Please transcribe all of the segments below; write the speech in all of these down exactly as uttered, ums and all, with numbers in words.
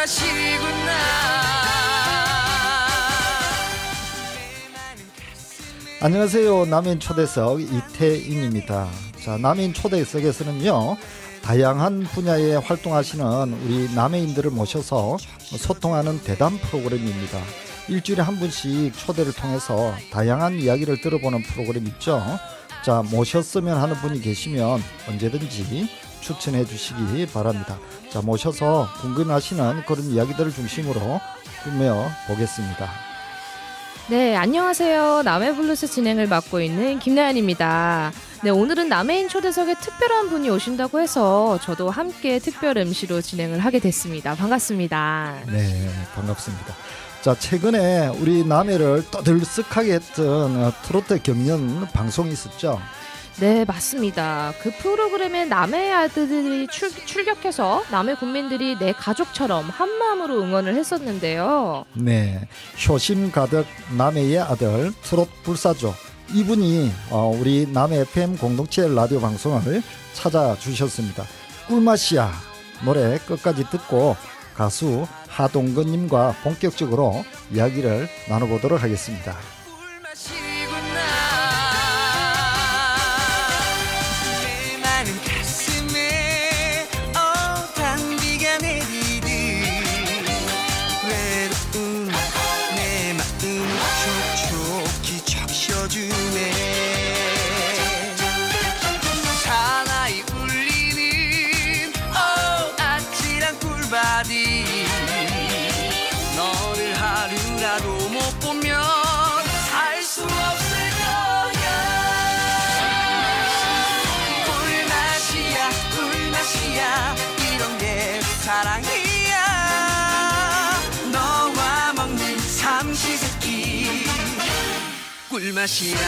꿀맛이구나. 안녕하세요. 남인 초대석 이태인입니다. 자, 남인 초대석에서는요, 다양한 분야에 활동하시는 우리 남해인들을 모셔서 소통하는 대담 프로그램입니다. 일주일에 한 분씩 초대를 통해서 다양한 이야기를 들어보는 프로그램 있죠. 자, 모셨으면 하는 분이 계시면 언제든지 추천해 주시기 바랍니다. 자, 모셔서 궁금하시는 그런 이야기들을 중심으로 꾸며 보겠습니다. 네, 안녕하세요. 남해블루스 진행을 맡고 있는 김나연입니다. 네, 오늘은 남해인 초대석에 특별한 분이 오신다고 해서 저도 함께 특별 엠시로 진행을 하게 됐습니다. 반갑습니다. 네, 반갑습니다. 자, 최근에 우리 남해를 떠들썩하게 했던 트로트 경연 방송이 있었죠? 네, 맞습니다. 그 프로그램에 남해 아들들이 출, 출격해서 남해 국민들이 내 가족처럼 한마음으로 응원을 했었는데요. 네, 효심 가득 남해의 아들 트로트 불사조, 이분이 어, 우리 남해 에프엠 공동체 라디오 방송을 찾아주셨습니다. 꿀맛이야 노래 끝까지 듣고 가수 하동근님과 본격적으로 이야기를 나눠보도록 하겠습니다. 너를 하루라도 못 보면 살 수 없을 거야. 꿀맛이야 꿀맛이야 이런 게 사랑이야. 너와 먹는 삼시세끼 꿀맛이야.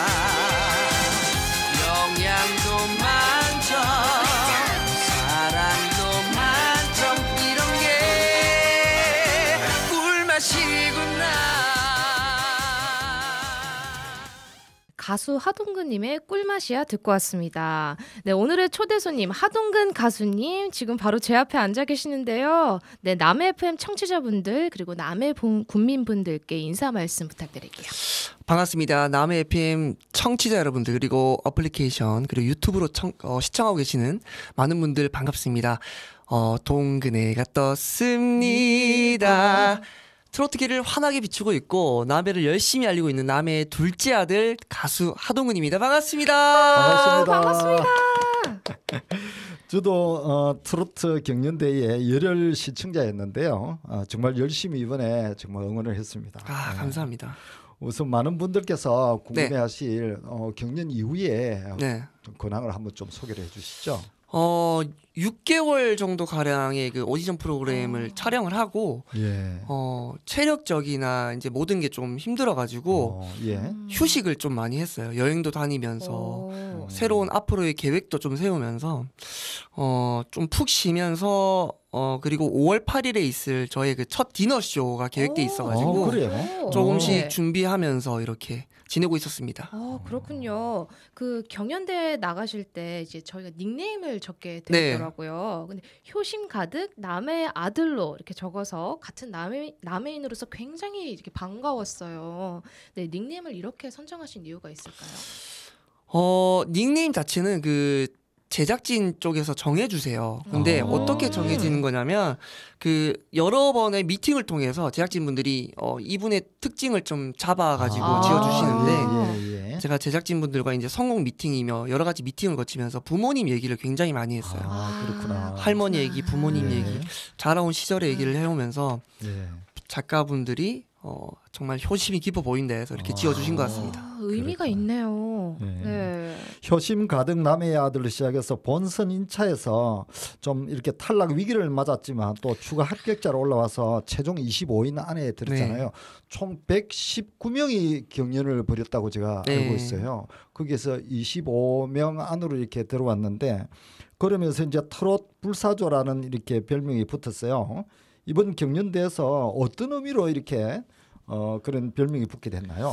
영양도 만점 사랑도 만점 이런 게 꿀맛이구나. 가수 하동근님의 꿀맛이야 듣고 왔습니다. 네, 오늘의 초대 손님 하동근 가수님 지금 바로 제 앞에 앉아 계시는데요. 네, 남해 에프엠 청취자분들 그리고 남해 국민분들께 인사 말씀 부탁드릴게요. 반갑습니다. 남해 에프엠 청취자 여러분들 그리고 어플리케이션 그리고 유튜브로 청, 어, 시청하고 계시는 많은 분들 반갑습니다. 어, 동근해가 떴습니다. 트로트계를 환하게 비추고 있고 남해를 열심히 알리고 있는 남해의 둘째 아들 가수 하동근입니다. 반갑습니다. 반갑습니다. 반갑습니다. 저도 어, 트로트 경연대회 열혈 시청자였는데요. 어, 정말 열심히 이번에 정말 응원을 했습니다. 아, 네. 감사합니다. 우선 많은 분들께서 궁금해하실 네. 어, 경연 이후에 네. 근황을 한번 좀 소개를 해주시죠. 어, 육 개월 정도 가량의 그 오디션 프로그램을 어. 촬영을 하고 예. 어, 체력적이나 이제 모든 게 좀 힘들어가지고 어, 예. 휴식을 좀 많이 했어요. 여행도 다니면서 오. 새로운 앞으로의 계획도 좀 세우면서 어, 좀 푹 쉬면서 어, 그리고 오월 팔일에 있을 저의 그 첫 디너 쇼가 계획돼 있어가지고 어, 그래요? 조금씩 네. 준비하면서 이렇게 지내고 있었습니다. 아, 그렇군요. 그 경연대회 나가실 때 이제 저희가 닉네임을 적게 네. 되더라고요. 근데 효심 가득 남해 아들로 이렇게 적어서 같은 남해 남해인으로서 굉장히 이렇게 반가웠어요. 네, 닉네임을 이렇게 선정하신 이유가 있을까요? 어, 닉네임 자체는 그 제작진 쪽에서 정해주세요. 근데 아. 어떻게 정해지는 거냐면 그 여러 번의 미팅을 통해서 제작진분들이 어, 이분의 특징을 좀 잡아가지고 아. 지어주시는데 예, 예. 제가 제작진분들과 이제 성공 미팅이며 여러 가지 미팅을 거치면서 부모님 얘기를 굉장히 많이 했어요. 아, 그렇구나. 할머니 얘기, 부모님 예. 얘기, 자라온 시절의 얘기를 해오면서 예. 작가분들이 어, 정말 효심이 깊어 보인다 해서 이렇게 아. 지어주신 것 같습니다. 아, 의미가 그렇구나. 있네요. 네. 네. 효심 가득 남해의 아들로 시작해서 본선 일 차에서 좀 이렇게 탈락 위기를 맞았지만 또 추가 합격자로 올라와서 최종 이십오 인 안에 들었잖아요. 네. 총 백십구 명이 경연을 벌였다고 제가 네. 알고 있어요. 거기에서 이십오 명 안으로 이렇게 들어왔는데 그러면서 이제 트롯 불사조라는 이렇게 별명이 붙었어요. 이번 경연대에서 어떤 의미로 이렇게 어, 그런 별명이 붙게 됐나요?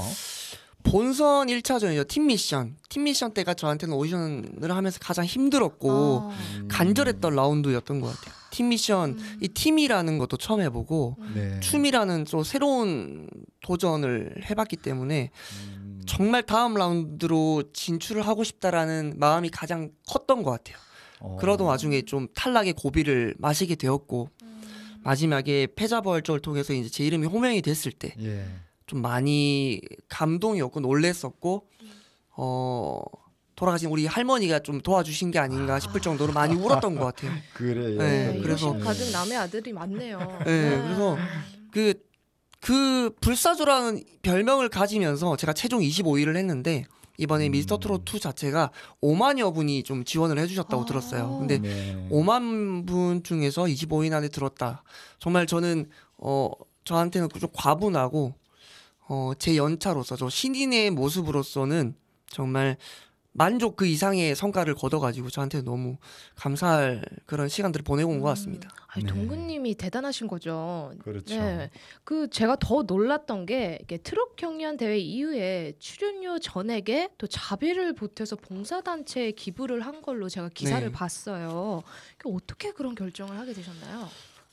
본선 일 차전이요. 팀 미션. 팀 미션 때가 저한테는 오디션을 하면서 가장 힘들었고 아. 간절했던 라운드였던 것 같아요. 팀 미션, 음. 이 팀이라는 것도 처음 해보고 네. 춤이라는 또 새로운 도전을 해봤기 때문에 음. 정말 다음 라운드로 진출을 하고 싶다라는 마음이 가장 컸던 것 같아요. 어. 그러던 와중에 좀 탈락의 고비를 마시게 되었고 마지막에 패자부활전을 통해서 이제 제 이름이 호명이 됐을 때 좀 예. 많이 감동이었고 놀랬었고 어 돌아가신 우리 할머니가 좀 도와주신 게 아닌가 싶을 정도로 많이 울었던 것 같아요. 그래요. 네, 네, 그래서- 이러신 가득 남의 아들이 많네요. 네, 그래서 그, 그 불사조라는 별명을 가지면서 제가 최종 이십오 위를 했는데 이번에 음. 미스터 트롯 투 자체가 오만여 분이 좀 지원을 해주셨다고 아. 들었어요. 근데 네. 오만 분 중에서 이십오 위 안에 들었다. 정말 저는 어 저한테는 좀 과분하고 어 제 연차로서 저 신인의 모습으로서는 정말 만족 그 이상의 성과를 거둬가지고 저한테 너무 감사할 그런 시간들을 보내고 온 것 같습니다. 아니, 네. 동근님이 대단하신 거죠. 그렇죠. 네, 그 제가 더 놀랐던 게 이게 트롯 경연 대회 이후에 출연료 전액에 또 자비를 보태서 봉사단체에 기부를 한 걸로 제가 기사를 네. 봤어요. 그 어떻게 그런 결정을 하게 되셨나요?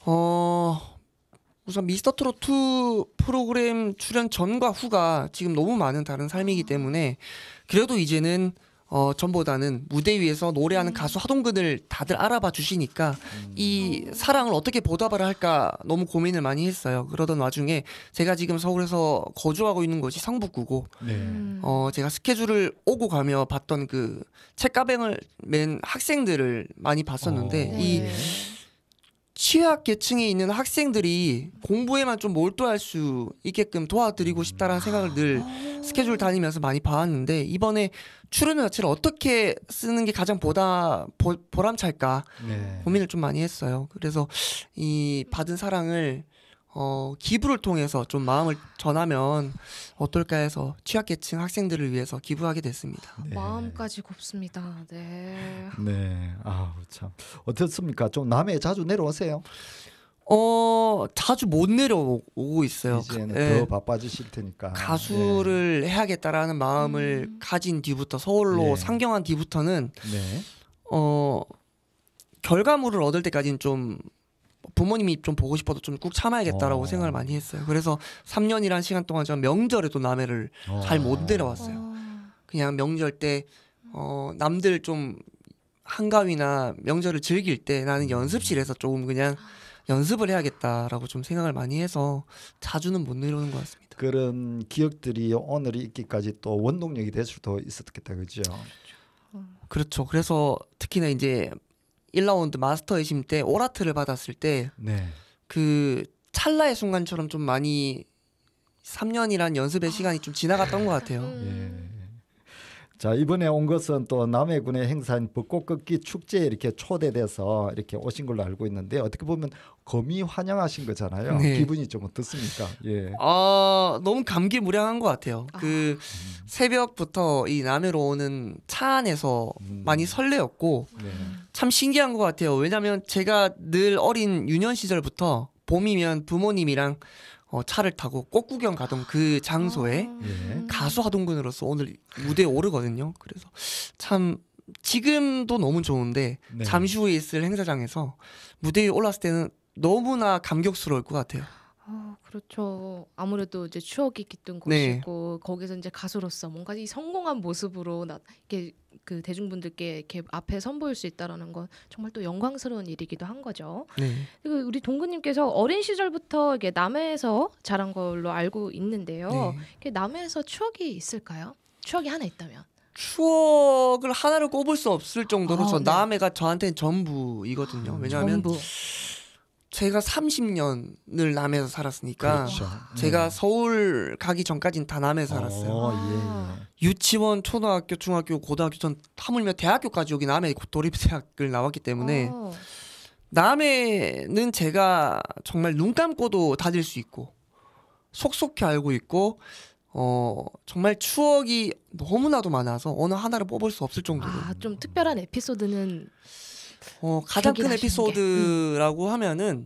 어 우선 미스터 트롯 투 프로그램 출연 전과 후가 지금 너무 많은 다른 삶이기 때문에 그래도 이제는 어 전보다는 무대 위에서 노래하는 가수 하동근을 다들 알아봐 주시니까 음. 이 사랑을 어떻게 보답을 할까 너무 고민을 많이 했어요. 그러던 와중에 제가 지금 서울에서 거주하고 있는 곳이 성북구고 네. 음. 어 제가 스케줄을 오고 가며 봤던 그 책가방을 맨 학생들을 많이 봤었는데 어. 이 네. 취약 계층에 있는 학생들이 공부에만 좀 몰두할 수 있게끔 도와드리고 싶다라는 생각을 늘 스케줄 다니면서 많이 봐왔는데 이번에 출연료 자체를 어떻게 쓰는 게 가장 보다 보, 보람찰까 네. 고민을 좀 많이 했어요. 그래서 이 받은 사랑을 어, 기부를 통해서 좀 마음을 전하면 어떨까 해서 취약계층 학생들을 위해서 기부하게 됐습니다. 네. 마음까지 곱습니다. 네. 네. 아우 참. 어떻습니까? 좀 남해 자주 내려오세요. 어 자주 못 내려오고 있어요. 이제는 예. 더 바빠지실 테니까. 가수를 해야겠다라는 마음을 음. 가진 뒤부터 서울로 예. 상경한 뒤부터는 네. 어 결과물을 얻을 때까지는 좀 부모님이 좀 보고 싶어도 좀 꾹 참아야겠다라고 어. 생각을 많이 했어요. 그래서 삼 년이란 시간 동안 전 명절에도 남해를 어. 잘 못 내려왔어요. 어. 그냥 명절 때 어, 남들 좀 한가위나 명절을 즐길 때 나는 연습실에서 조금 그냥 연습을 해야겠다라고 좀 생각을 많이 해서 자주는 못 내려오는 것 같습니다. 그런 기억들이 오늘이 있기까지 또 원동력이 될 수도 있었겠다, 그죠? 그렇죠. 그래서 특히나 이제 일 라운드 마스터 회심 때 오라트를 받았을 때 네. 그 찰나의 순간처럼 좀 많이 삼 년이란 연습의 시간이 좀 지나갔던 것 같아요. 음. 예. 자 이번에 온 것은 또 남해군의 행사인 벚꽃꺾기 축제에 이렇게 초대돼서 이렇게 오신 걸로 알고 있는데 어떻게 보면 거미 환영하신 거잖아요. 네. 기분이 좀 어떻습니까? 예. 아 너무 감기무량한 것 같아요. 아. 그 새벽부터 이 남해로 오는 차 안에서 음. 많이 설레었고 네. 참 신기한 것 같아요. 왜냐하면 제가 늘 어린 유년 시절부터 봄이면 부모님이랑 어, 차를 타고 꽃구경 가던 그 장소에 아. 예. 가수 하동근으로서 오늘 무대에 오르거든요. 그래서 참 지금도 너무 좋은데 네. 잠시 후에 있을 행사장에서 무대에 올랐을 때는 너무나 감격스러울 것 같아요. 아, 그렇죠. 아무래도 이제 추억이 깃든 네. 곳이고 거기서 이제 가수로서 뭔가 이 성공한 모습으로 나 이렇게 그 대중분들께 이렇게 앞에 선보일 수 있다라는 건 정말 또 영광스러운 일이기도 한 거죠. 네. 그리고 우리 동구님께서 어린 시절부터 이게 남해에서 자란 걸로 알고 있는데요. 네. 이렇게 남해에서 추억이 있을까요? 추억이 하나 있다면. 추억을 하나를 꼽을 수 없을 정도로 아, 저 네. 남해가 저한테는 전부이거든요. 왜냐하면 전부. 제가 삼십 년을 남해에서 살았으니까 그렇죠. 제가 네. 서울 가기 전까지는 다 남해에서 살았어요. 어, 아. 예, 예. 유치원, 초등학교, 중학교, 고등학교 전 하물며 대학교까지 여기 남해 도립대학을 나왔기 때문에 어. 남해는 제가 정말 눈 감고도 다닐 수 있고 속속히 알고 있고 어 정말 추억이 너무나도 많아서 어느 하나를 뽑을 수 없을 정도로 아, 좀 특별한 에피소드는 어 가장 기억이 큰 나시는 에피소드라고 하면은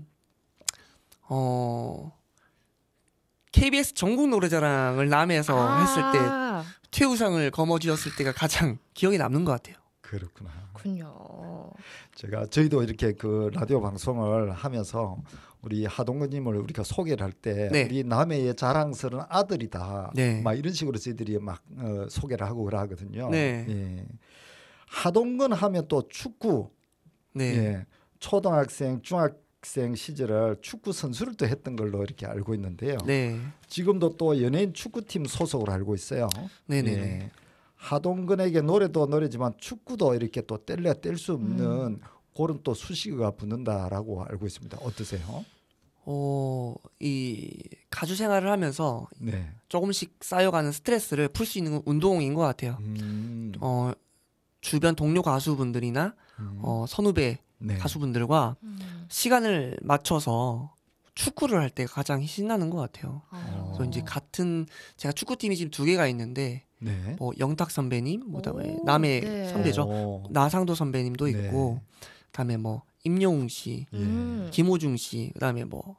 어 케이비에스 전국 노래자랑을 남해에서 했을 때 아, 최우상을 거머쥐었을 때가 가장 기억에 남는 것 같아요. 그렇구나. 군요. 제가 저희도 이렇게 그 라디오 방송을 하면서 우리 하동근님을 우리가 소개를 할 때 네. 우리 남해의 자랑스러운 아들이다. 네. 막 이런 식으로 저희들이 막 어, 소개를 하고 그러거든요. 네. 예. 하동근 하면 또 축구. 네. 예. 초등학생, 중학생 시절을 축구 선수를 또 했던 걸로 이렇게 알고 있는데요. 네. 지금도 또 연예인 축구팀 소속으로 알고 있어요. 네네. 예. 하동근에게 노래도 노래지만 축구도 이렇게 또 뗄래야 뗄 수 없는 음. 그런 또 수식어가 붙는다라고 알고 있습니다. 어떠세요? 어, 이 가수 생활을 하면서 네. 조금씩 쌓여가는 스트레스를 풀 수 있는 운동인 것 같아요. 음. 어, 주변 동료 가수분들이나 음. 어, 선후배 네. 가수분들과 음. 시간을 맞춰서 축구를 할 때가 가장 신나는 것 같아요. 어. 그래서 이제 같은 제가 축구팀이 지금 두 개가 있는데 네. 뭐 영탁 선배님, 그다음에 오, 남의 네. 선배죠. 오. 나상도 선배님도 네. 있고, 그다음에 뭐 임영웅 씨, 예. 음. 김호중 씨, 그다음에 뭐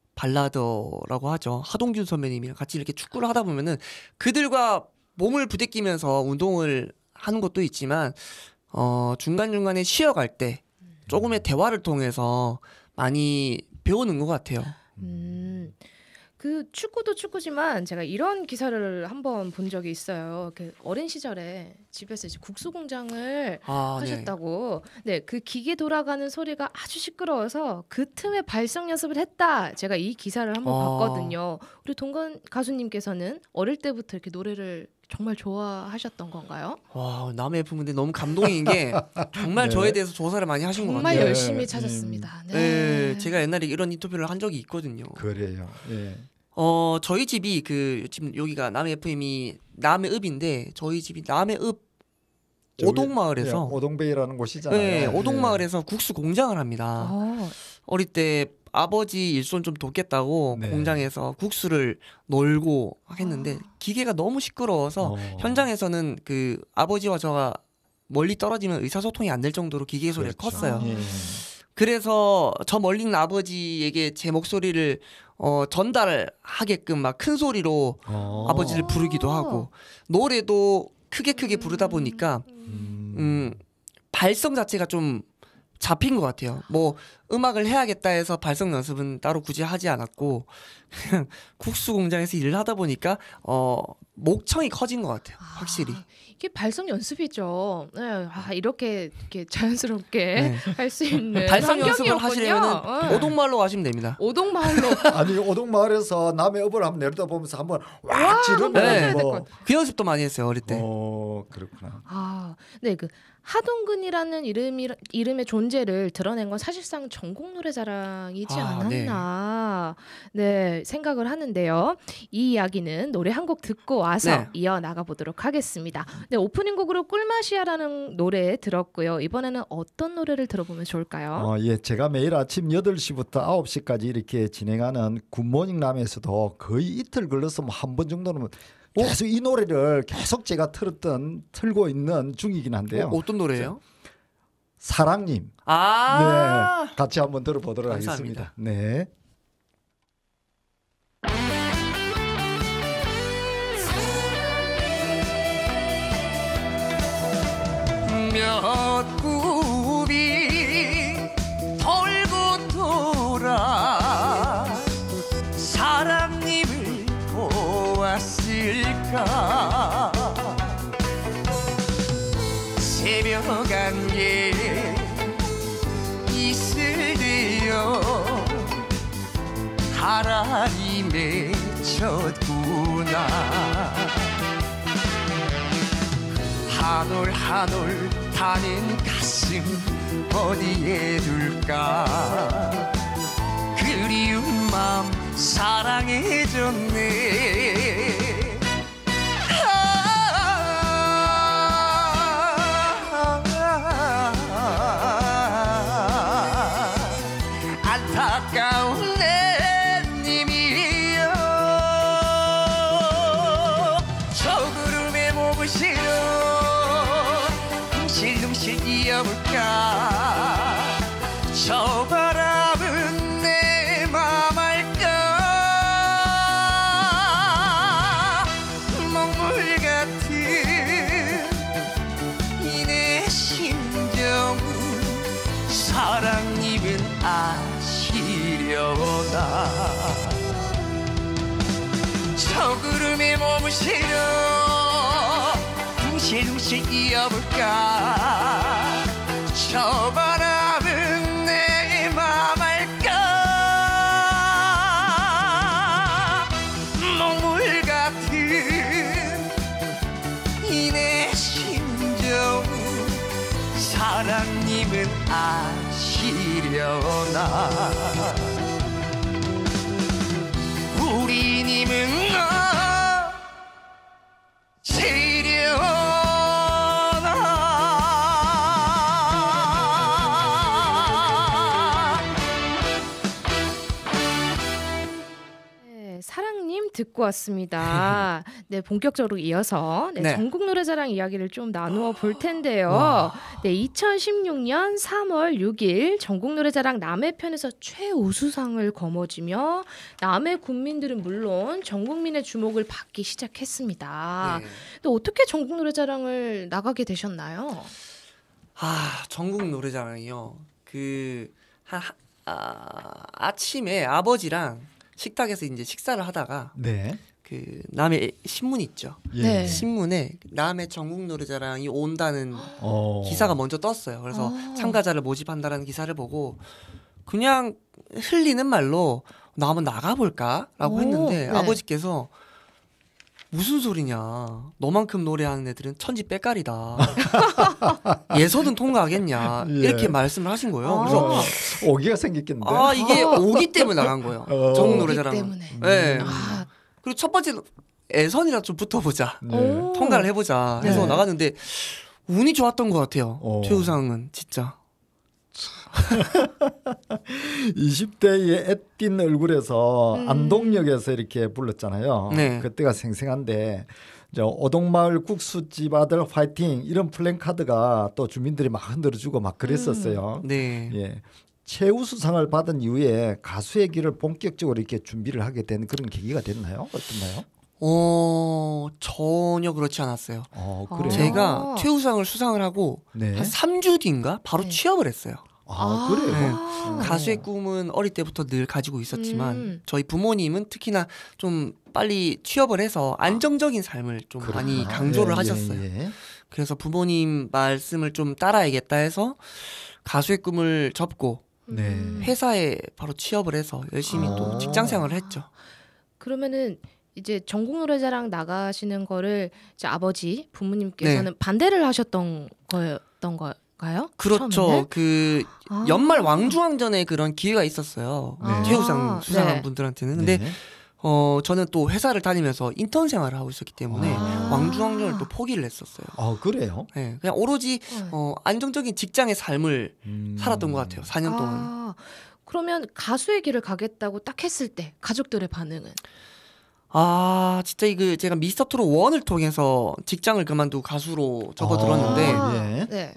발라더라고 하죠. 하동균 선배님이랑 같이 이렇게 축구를 하다 보면은 그들과 몸을 부대끼면서 운동을 하는 것도 있지만 어, 중간중간에 쉬어갈 때 조금의 대화를 통해서 많이 배우는 것 같아요. 음. 그 축구도 축구지만 제가 이런 기사를 한번 본 적이 있어요. 그 어린 시절에 집에서 이제 국수 공장을 아, 네. 하셨다고. 네, 그 기계 돌아가는 소리가 아주 시끄러워서 그 틈에 발성 연습을 했다. 제가 이 기사를 한번 아. 봤거든요. 우리 동건 가수님께서는 어릴 때부터 이렇게 노래를 정말 좋아하셨던 건가요? 와, 남의 부분인데 너무 감동인 게 정말 네. 저에 대해서 조사를 많이 하신 것 정말 같아요. 열심히 네. 찾았습니다. 네. 네, 제가 옛날에 이런 인터뷰를 한 적이 있거든요. 그래요. 예. 어, 저희 집이 그 지금 여기가 남해 에프엠이 남해읍인데 저희 집이 남해읍 저기, 오동마을에서 예, 오동베이라는 곳이잖아요. 네, 예. 오동마을에서 국수 공장을 합니다. 어, 어릴 때 아버지 일손 좀 돕겠다고 네. 공장에서 국수를 놀고 했는데 기계가 너무 시끄러워서 어. 현장에서는 그 아버지와 저가 멀리 떨어지면 의사소통이 안 될 정도로 기계 소리가 그렇죠. 컸어요. 예. 그래서 저 멀리 있는 아버지에게 제 목소리를 어, 전달하게끔 막 큰 소리로 어. 아버지를 부르기도 하고 노래도 크게 크게 부르다 보니까 음. 음, 발성 자체가 좀 잡힌 것 같아요. 뭐 음악을 해야겠다 해서 발성 연습은 따로 굳이 하지 않았고 그냥 국수 공장에서 일을 하다 보니까 어, 목청이 커진 것 같아요. 확실히. 아, 이게 발성 연습이죠. 네, 아, 이렇게, 이렇게 자연스럽게 네. 할 수 있는 발성 연습을 환경이었군요. 하시려면 네. 오동마을로 가시면 됩니다. 오동마을로 아니 오동마을에서 남의 업을 한번 내려다 보면서 한번 와 지르면 네. 뭐. 그 연습도 많이 했어요 어릴 때. 어 그렇구나. 아, 네, 그 하동근이라는 이름이 이름의 존재를 드러낸 건 사실상 전국 노래자랑이지 아, 않았나, 네. 생각을 하는데요. 이 이야기는 노래 한 곡 듣고 와서 네. 이어 나가 보도록 하겠습니다. 네, 오프닝 곡으로 꿀맛이야라는 노래 들었고요. 이번에는 어떤 노래를 들어보면 좋을까요? 어, 예, 제가 매일 아침 여덟 시부터 아홉 시까지 이렇게 진행하는 굿모닝 남에서도 거의 이틀 걸려서 뭐 한 번 정도는 계속 이 노래를 계속 제가 틀었던 틀고 있는 중이긴 한데요. 어, 어떤 노래예요? 사랑님. 아, 네, 같이 한번 들어보도록 감사합니다. 하겠습니다. 네. 몇 굽이 돌고 돌아 사랑님을 보았을까. 새벽 안개 이슬 되어 가라리 맺혔구나. 한 올 한 올 타는 가슴 어디에 둘까. 그리운 마음 사랑해줬네. 아, 안타까운 내 님이여 저 구름에 목을 실어 둥실둥실 뛰어볼까. 저 바람은 내 맘 알까. 먹물 같은 이 내 저 구름에 몸을 실어 둥실둥실 이어볼까 저 바람은 내 맘 알까 먹물 같은 이 내 심정 사랑님은 아시려나 우리님은 사랑님 듣고 왔습니다. 네, 본격적으로 이어서 네, 네. 전국 노래자랑 이야기를 좀 나누어 볼 텐데요. 와. 네, 이천십육 년 삼월 육일 전국 노래자랑 남해편에서 최우수상을 거머쥐며 남해 국민들은 물론 전 국민의 주목을 받기 시작했습니다. 네. 또 어떻게 전국 노래자랑을 나가게 되셨나요? 아, 전국 노래자랑이요. 그 한, 아, 아침에 아버지랑 식탁에서 이제 식사를 하다가 네. 그 남해 신문 있죠. 예. 네. 신문에 남해 전국 노래자랑이 온다는 어. 기사가 먼저 떴어요. 그래서 어. 참가자를 모집한다는 기사를 보고 그냥 흘리는 말로 나 한번 나가볼까라고 오, 했는데 네. 아버지께서 무슨 소리냐. 너만큼 노래하는 애들은 천지 빼깔이다. 예서든 통과하겠냐. 예. 이렇게 말씀을 하신 거예요. 아. 그래서 어, 오기가 생겼겠는데. 아 이게 오기 때문에 나간 거예요. 어. 전국 오기 노래자랑. 때문에. 네. 아, 그리고 첫 번째 애선이라 좀 붙어보자. 네. 오. 통과를 해보자 해서 네. 나갔는데 운이 좋았던 것 같아요. 어. 최우상은 진짜. 이십 대의 애띤 얼굴에서 음. 안동역에서 이렇게 불렀잖아요. 네. 그때가 생생한데 저 오동마을 국수집 아들 화이팅 이런 플랜카드가 또 주민들이 막 흔들어주고 막 그랬었어요. 네. 예. 최우수상을 받은 이후에 가수의 길을 본격적으로 이렇게 준비를 하게 된 그런 계기가 됐나요? 어떻나요? 어 전혀 그렇지 않았어요. 어, 아. 그래요. 제가 최우상을 수상을 하고 네. 한 삼 주 뒤인가 바로 네. 취업을 했어요. 아, 그래요. 네. 아. 가수의 꿈은 어릴 때부터 늘 가지고 있었지만 음. 저희 부모님은 특히나 좀 빨리 취업을 해서 안정적인 삶을 좀 많이 그렇구나. 강조를 예, 하셨어요. 예, 예. 그래서 부모님 말씀을 좀 따라야겠다 해서 가수의 꿈을 접고 네. 음. 회사에 바로 취업을 해서 열심히 아. 또 직장 생활을 했죠. 그러면은 이제 전국 노래자랑 나가시는 거를 이제 아버지 부모님께서는 반대를 하셨던 거였던 걸까요? 그렇죠. 처음에는? 그 아. 연말 왕중왕전에 그런 기회가 있었어요. 네. 최우상 수상한 네. 분들한테는. 근데 네. 어 저는 또 회사를 다니면서 인턴 생활을 하고 있었기 때문에 아. 왕중왕전을 또 포기를 했었어요. 아, 그래요? 네, 그냥 오로지 네. 어, 안정적인 직장의 삶을 음. 살았던 것 같아요. 사 년 동안. 아, 그러면 가수의 길을 가겠다고 딱 했을 때 가족들의 반응은? 아 진짜 이거 제가 미스터트롯 원을 통해서 직장을 그만두고 가수로 접어들었는데 아, 아, 예. 네.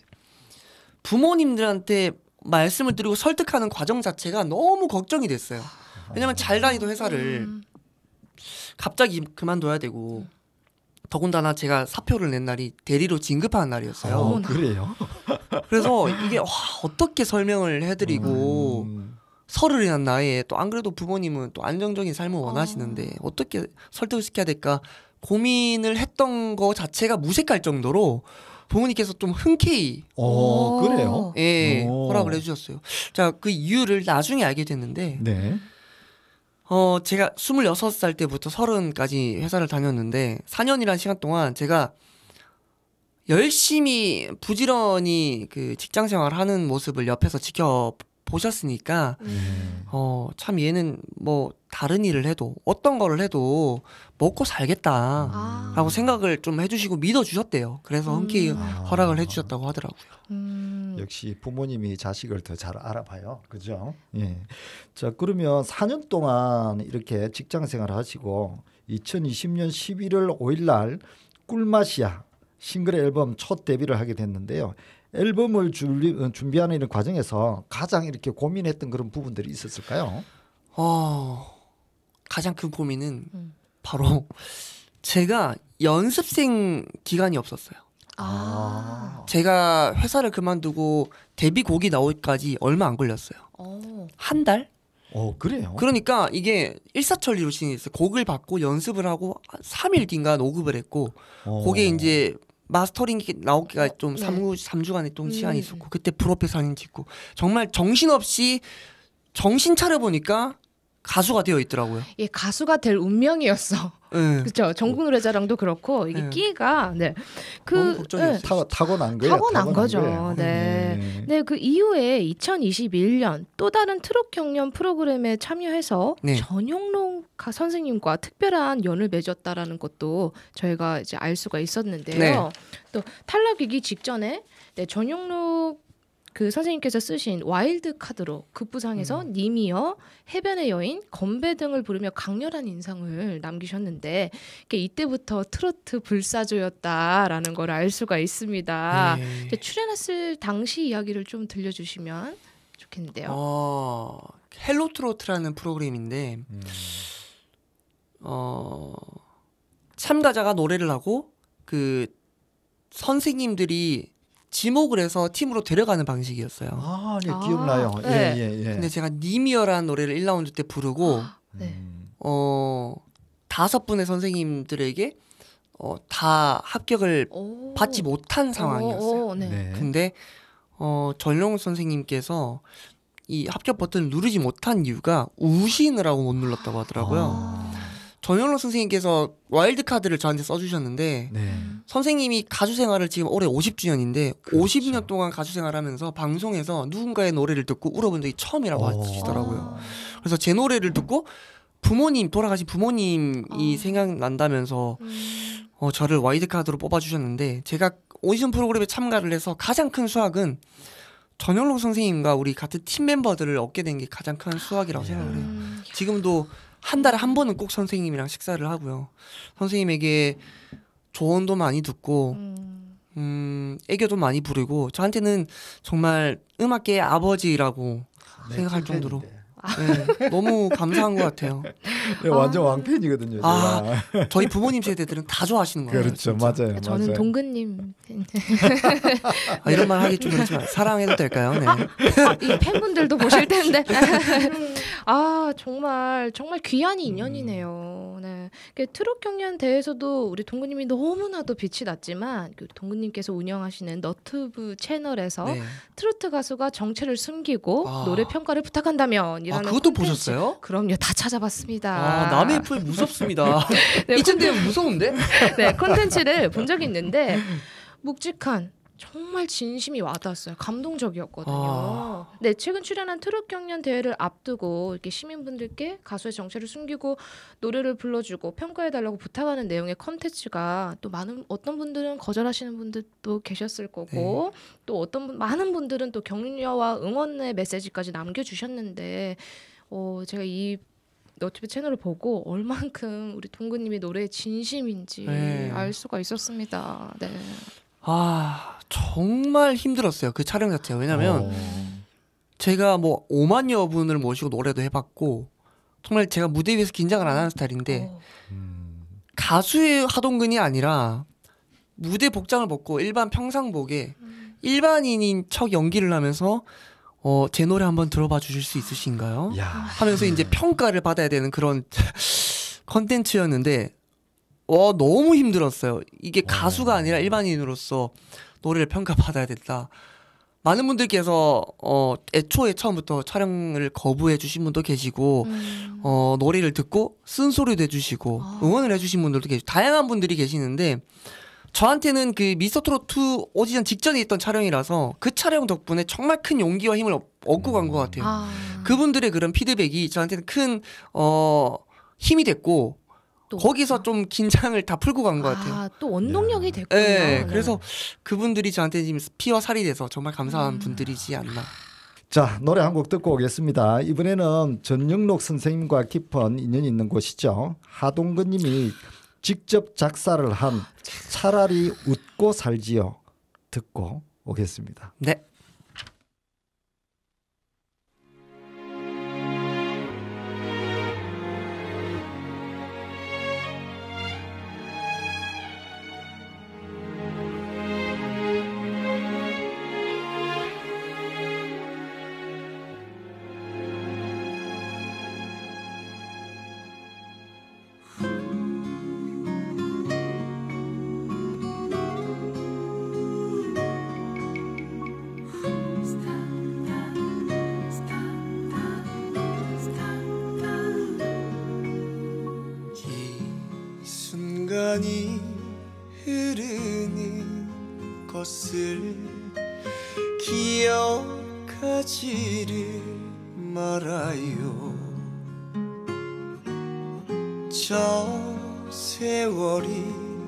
부모님들한테 말씀을 드리고 설득하는 과정 자체가 너무 걱정이 됐어요. 왜냐면 잘 다니던 회사를 음. 갑자기 그만둬야 되고 더군다나 제가 사표를 낸 날이 대리로 진급하는 날이었어요. 어, 어머나. 그래요? 그래서 이게 와, 어떻게 설명을 해드리고 음. 서른이란 나이에 또 안 그래도 부모님은 또 안정적인 삶을 원하시는데 어떻게 설득을 시켜야 될까 고민을 했던 거 자체가 무색할 정도로 부모님께서 좀 흔쾌히 어, 그래요? 예, 오. 허락을 해주셨어요. 자, 그 이유를 나중에 알게 됐는데 네. 어 제가 스물여섯 살 때부터 서른까지 회사를 다녔는데 사 년이라는 시간 동안 제가 열심히 부지런히 그 직장 생활을 하는 모습을 옆에서 지켜 보셨으니까 음. 어 참 얘는 뭐 다른 일을 해도 어떤 거를 해도 먹고 살겠다라고 아. 생각을 좀 해주시고 믿어주셨대요. 그래서 흔쾌히 음. 허락을 해주셨다고 하더라고요. 음. 역시 부모님이 자식을 더 잘 알아봐요. 그죠? 예. 자, 그러면 사 년 동안 이렇게 직장 생활을 하시고 이천이십 년 십일월 오일 날 꿀맛이야 싱글 앨범 첫 데뷔를 하게 됐는데요. 앨범을 준비, 준비하는 이런 과정에서 가장 이렇게 고민했던 그런 부분들이 있었을까요? 어 가장 큰 고민은 음. 바로 제가 연습생 기간이 없었어요. 아. 제가 회사를 그만두고 데뷔곡이 나오기까지 얼마 안 걸렸어요. 어. 한 달? 어 그래요? 그러니까 이게 일사천리로 진행했어요. 곡을 받고 연습을 하고 삼 일 뒤인가 녹음을 했고 어. 그게 이제 마스터링 나오기가 좀 네. 삼 주 간의 좀 시간이 음. 있었고 그때 프로필 사진 찍고 정말 정신없이 정신 차려보니까 가수가 되어 있더라고요. 예, 가수가 될 운명이었어. 네. 그렇죠. 전국 노래자랑도 그렇고 이게 네. 끼가 네. 너무 그 걱정이었어요. 타, 타고난 거예요. 타고난 거죠. 거예요. 네. 네. 네, 그 이후에 이천이십일 년 또 다른 트롯 경연 프로그램에 참여해서 네. 전용록 가- 선생님과 특별한 연을 맺었다라는 것도 저희가 이제 알 수가 있었는데요. 네. 또 탈락이기 직전에 네, 전용록 그 선생님께서 쓰신 와일드 카드로 급부상에서 음. 님이여, 해변의 여인, 건배 등을 부르며 강렬한 인상을 남기셨는데 이게 이때부터 트로트 불사조였다라는 걸 알 수가 있습니다. 네. 이제 출연했을 당시 이야기를 좀 들려주시면 좋겠는데요. 어, 헬로 트로트라는 프로그램인데 음. 어, 참가자가 노래를 하고 그 선생님들이 지목을 해서 팀으로 데려가는 방식이었어요. 아, 네, 아, 기억나요. 네. 예, 예, 예. 근데 제가 님이어라는 노래를 일 라운드 때 부르고 네. 음. 어 다섯 분의 선생님들에게 어, 다 합격을 오. 받지 못한 상황이었어요. 오, 오, 네. 네. 근데 어, 전용 선생님께서 이 합격 버튼을 누르지 못한 이유가 우시느라고 못 눌렀다고 하더라고요. 아. 전용록 선생님께서 와일드 카드를 저한테 써주셨는데 네. 선생님이 가수 생활을 지금 올해 오십 주년인데 그렇죠. 오십 년 동안 가수 생활하면서 방송에서 누군가의 노래를 듣고 울어본 적이 처음이라고 어. 하시더라고요. 그래서 제 노래를 듣고 부모님 돌아가신 부모님이 아. 생각난다면서 음. 어, 저를 와일드 카드로 뽑아주셨는데 제가 오디션 프로그램에 참가를 해서 가장 큰 수확은 전용록 선생님과 우리 같은 팀 멤버들을 얻게 된 게 가장 큰 수확이라고 생각을 해요. 음. 지금도 한 달에 한 번은 꼭 선생님이랑 식사를 하고요. 선생님에게 조언도 많이 듣고 음. 음, 애교도 많이 부르고 저한테는 정말 음악계의 아버지라고 네, 생각할 찐팬인데. 정도로. 네, 너무 감사한 것 같아요. 네, 완전 아. 왕팬이거든요. 아, 제가. 저희 부모님 세대들은 다 좋아하시는 거예요. 그렇죠, 진짜. 맞아요, 저는 맞아요. 동근님 팬. 아, 이런 말 하기 좀 그렇지만 사랑해도 될까요? 네. 아, 이 팬분들도 보실 텐데. 아 정말 정말 귀한 인연이네요. 네. 그 트롯 경연 대회에서도 우리 동근님이 너무나도 빛이 났지만 그 동근님께서 운영하시는 너튜브 채널에서 네. 트로트 가수가 정체를 숨기고 아. 노래 평가를 부탁한다면 아, 이라는 그것도 콘텐츠- 보셨어요? 그럼요, 다 찾아봤습니다. 아, 남의 에프엠 무섭습니다. 네, 이쯤 되면 무서운데? 네, 콘텐츠를 본 적이 있는데 묵직한 정말 진심이 와닿았어요. 감동적이었거든요. 아. 네, 최근 출연한 트롯 경연 대회를 앞두고 이렇게 시민분들께 가수의 정체를 숨기고 노래를 불러주고 평가해달라고 부탁하는 내용의 콘텐츠가 또 많은 어떤 분들은 거절하시는 분들도 계셨을 거고 또 어떤 분, 많은 분들은 또 격려와 응원의 메시지까지 남겨주셨는데 어, 제가 이 너튜브 채널을 보고 얼만큼 우리 동근님이 노래에 진심인지 네. 알 수가 있었습니다. 네. 아, 정말 힘들었어요. 그 촬영 자체가. 왜냐면 어. 제가 뭐 오만여 분을 모시고 노래도 해봤고 정말 제가 무대 위에서 긴장을 안 하는 스타일인데 어, 음. 가수의 하동근이 아니라 무대 복장을 벗고 일반 평상복에 음. 일반인인 척 연기를 하면서 어, 제 노래 한번 들어봐 주실 수 있으신가요? 야. 하면서 이제 평가를 받아야 되는 그런 컨텐츠였는데 와 너무 힘들었어요. 이게 가수가 아니라 일반인으로서 노래를 평가받아야 됐다. 많은 분들께서 어, 애초에 처음부터 촬영을 거부해 주신 분도 계시고 음. 어, 노래를 듣고 쓴소리도 해주시고 아. 응원을 해주신 분들도 계시고 다양한 분들이 계시는데 저한테는 그 미스터트로트 오디션 직전에 있던 촬영이라서 그 촬영 덕분에 정말 큰 용기와 힘을 얻- 얻고 간 것 같아요. 아. 그분들의 그런 피드백이 저한테는 큰 어, 힘이 됐고 또- 거기서 좀 긴장을 다 풀고 간 것 같아요. 아, 또 원동력이 됐군요. 네, 그래서 그분들이 저한테 지금 피와 살이 돼서 정말 감사한 음. 분들이지 않나. 자, 노래 한 곡 듣고 오겠습니다. 이번에는 전영록 선생님과 깊은 인연이 있는 곳이죠. 하동근 님이 직접 작사를 한 차라리 웃고 살지요. 듣고 오겠습니다. 네. 것을 기억하지를 말아요. 저 세월이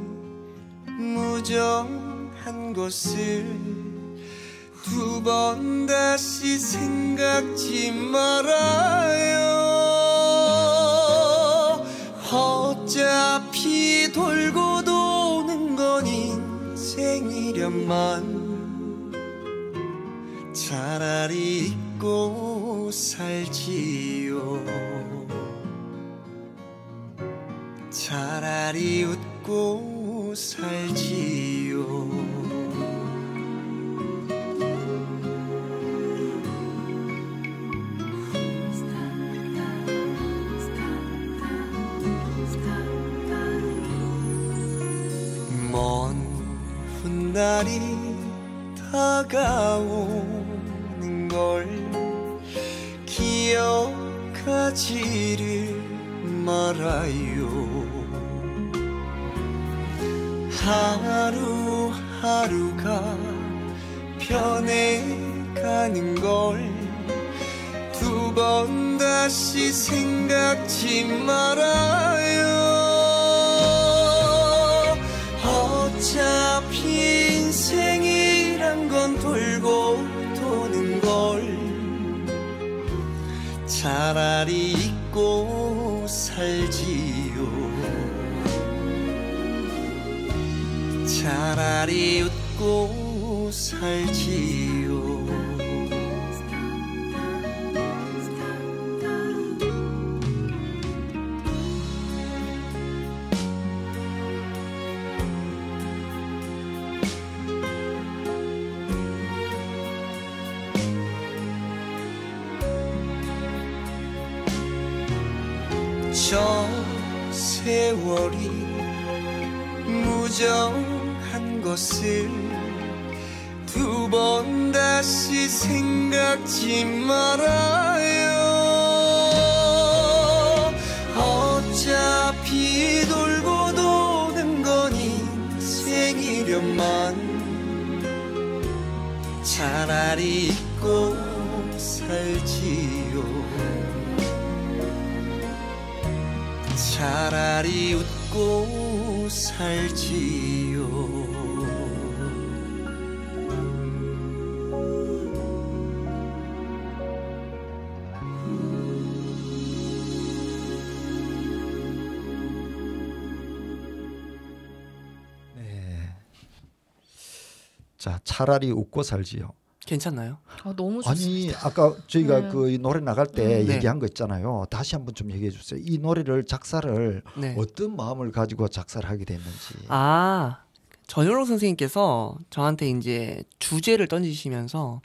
무정한 것을 두 번 다시 생각지 말아요. 어차피 돌고 도는 건 인생이련만 차라리 잊고 살지요. 차라리 웃고 살지요. 먼 훗날이 다가오는 걸 기억하지를 말아요. 하루하루가 변해가는 걸 두 번 다시 생각지 말아요. 어차피 인생이란 건 돌고 도는 걸 차라리 잊고 살지요. 차라리 웃고 살지요. 저 세월이 무정한 것을 두 번 다시 생각지 말아요. 어차피 돌고 도는 건 인생이련만 차라리 잊고 살지요. 차라리 웃고 살지요. 자, 차라리 웃고 살지요. 괜찮나요? 어, 너무 좋습니다. 아니 아까 저희가 네. 그 이 노래 나갈 때 음, 네. 얘기한 거 있잖아요. 다시 한번 좀 얘기해 주세요. 이 노래를 작사를 네. 어떤 마음을 가지고 작사를 하게 됐는지. 아, 전효록 선생님께서 저한테 이제 주제를 던지시면서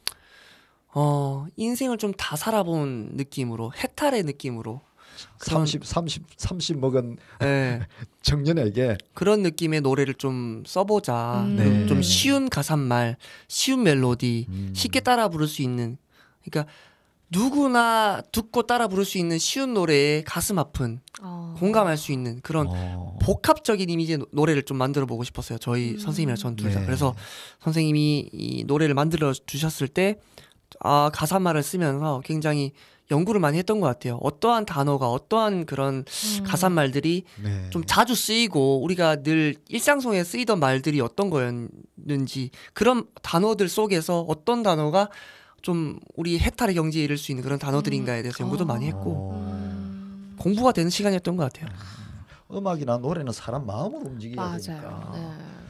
어, 인생을 좀 다 살아본 느낌으로, 해탈의 느낌으로 그런, 삼십, 삼십, 삼십 먹은 네, 청년에게 그런 느낌의 노래를 좀 써보자. 음. 네. 좀 쉬운 가사말, 쉬운 멜로디, 음. 쉽게 따라 부를 수 있는, 그러니까 누구나 듣고 따라 부를 수 있는 쉬운 노래에 가슴 아픈, 어. 공감할 수 있는 그런 어. 복합적인 이미지의 노- 노래를 좀 만들어 보고 싶었어요. 저희 음. 선생님이랑 전 둘 다. 네. 그래서 선생님이 이 노래를 만들어 주셨을 때 아, 가사말을 쓰면서 굉장히 연구를 많이 했던 것 같아요. 어떠한 단어가 어떠한 그런 음. 가사말들이 네. 좀 자주 쓰이고 우리가 늘 일상 속에 쓰이던 말들이 어떤 거였는지, 그런 단어들 속에서 어떤 단어가 좀 우리 해탈의 경지에 이를 수 있는 그런 단어들인가에 대해서 연구도 어. 많이 했고 음. 공부가 되는 시간이었던 것 같아요. 음악이나 노래는 사람 마음을 움직여야 맞아요. 되니까 네.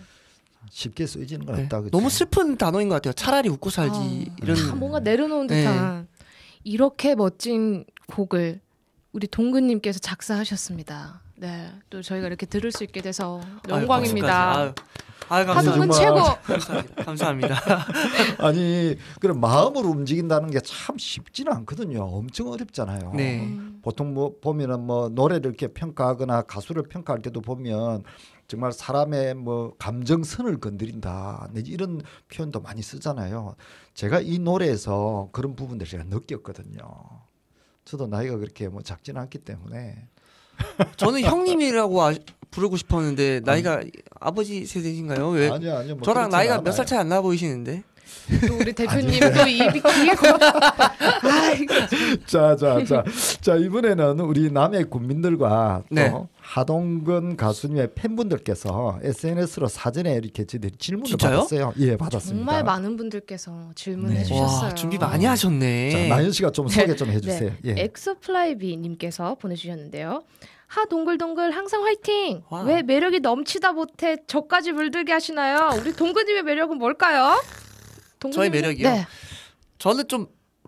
쉽게 쓰이지는 건 네. 없다. 그치? 너무 슬픈 단어인 것 같아요. 차라리 웃고 살지. 아, 이런 참 뭔가 내려놓은 네. 듯한 이렇게 멋진 곡을 우리 동근님께서 작사하셨습니다. 네, 또 저희가 이렇게 들을 수 있게 돼서 영광입니다. 아유, 아유, 하동근 감사합니다. 최고. 감사합니다. 감사합니다. 아니 그래 마음을 움직인다는 게 참 쉽지는 않거든요. 엄청 어렵잖아요. 네. 음. 보통 뭐 보면은 뭐 노래를 이렇게 평가하거나 가수를 평가할 때도 보면 정말 사람의 뭐 감정선을 건드린다 내지 이런 표현도 많이 쓰잖아요. 제가 이 노래에서 그런 부분들을 제가 느꼈거든요. 저도 나이가 그렇게 뭐 작지는 않기 때문에 저는 형님이라고 아, 부르고 싶었는데 나이가 아버지 세대신가요? 왜? 아니요, 아니요. 뭐 저랑 그렇진 나이가 않아요. 몇 살 차이 안 나 보이시는데. 또 우리 대표님 또 입이 길고. 아이고. 자, 자, 자, 자 이번에는 우리 남해 군민들과 또 네. 하동근 가수님의 팬분들께서 에스엔에스로 사전에 이렇게 저희들이 질문을 진짜요? 받았어요. 예, 받았습니다. 정말 많은 분들께서 질문해 네. 주셨어요. 와 준비 많이 하셨네. 자, 나연 씨가 좀 소개 좀 해주세요. 네. 예. 엑소플라이비님께서 보내주셨는데요. 하 동글동글 항상 화이팅. 와우. 왜 매력이 넘치다 못해 저까지 물들게 하시나요? 우리 동근님의 매력은 뭘까요? 저의 동근님은- 매력이요? 네. 저는 좀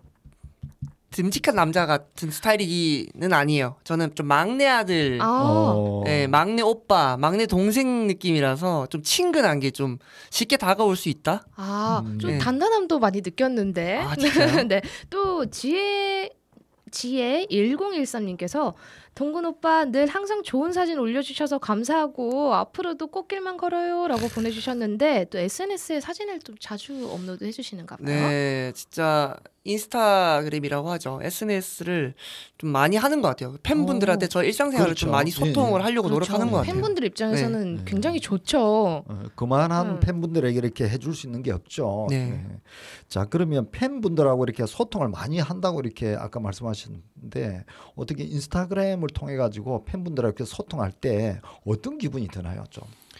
듬직한 남자 같은 스타일이기는 아니에요. 저는 좀 막내 아들, 아, 어. 네, 막내 오빠, 막내 동생 느낌이라서 좀 친근한 게 좀 쉽게 다가올 수 있다. 아, 음. 좀 네. 단단함도 많이 느꼈는데. 아, 진짜요? 네. 또 지혜 지혜 일공일삼님께서 동근 오빠 늘 항상 좋은 사진 올려주셔서 감사하고 앞으로도 꽃길만 걸어요라고 보내주셨는데 또 에스엔에스에 사진을 좀 자주 업로드 해주시는가 봐요. 네, 진짜 인스타그램이라고 하죠. 에스엔에스를 좀 많이 하는 것 같아요. 팬분들한테 오. 저 일상생활을 그렇죠. 좀 많이 소통을 예, 예. 하려고 그렇죠. 노력하는 것 같아요. 팬분들 입장에서는 네. 굉장히 좋죠. 어, 그만한 음. 팬분들에게 이렇게 해줄 수 있는 게 없죠. 네. 자, 그러면 팬분들하고 이렇게 소통을 많이 한다고 이렇게 아까 말씀하셨는데 어떻게 인스타그램을 통해 가지고 팬분들하고 이렇게 소통할 때 어떤 기분이 드나요, 좀?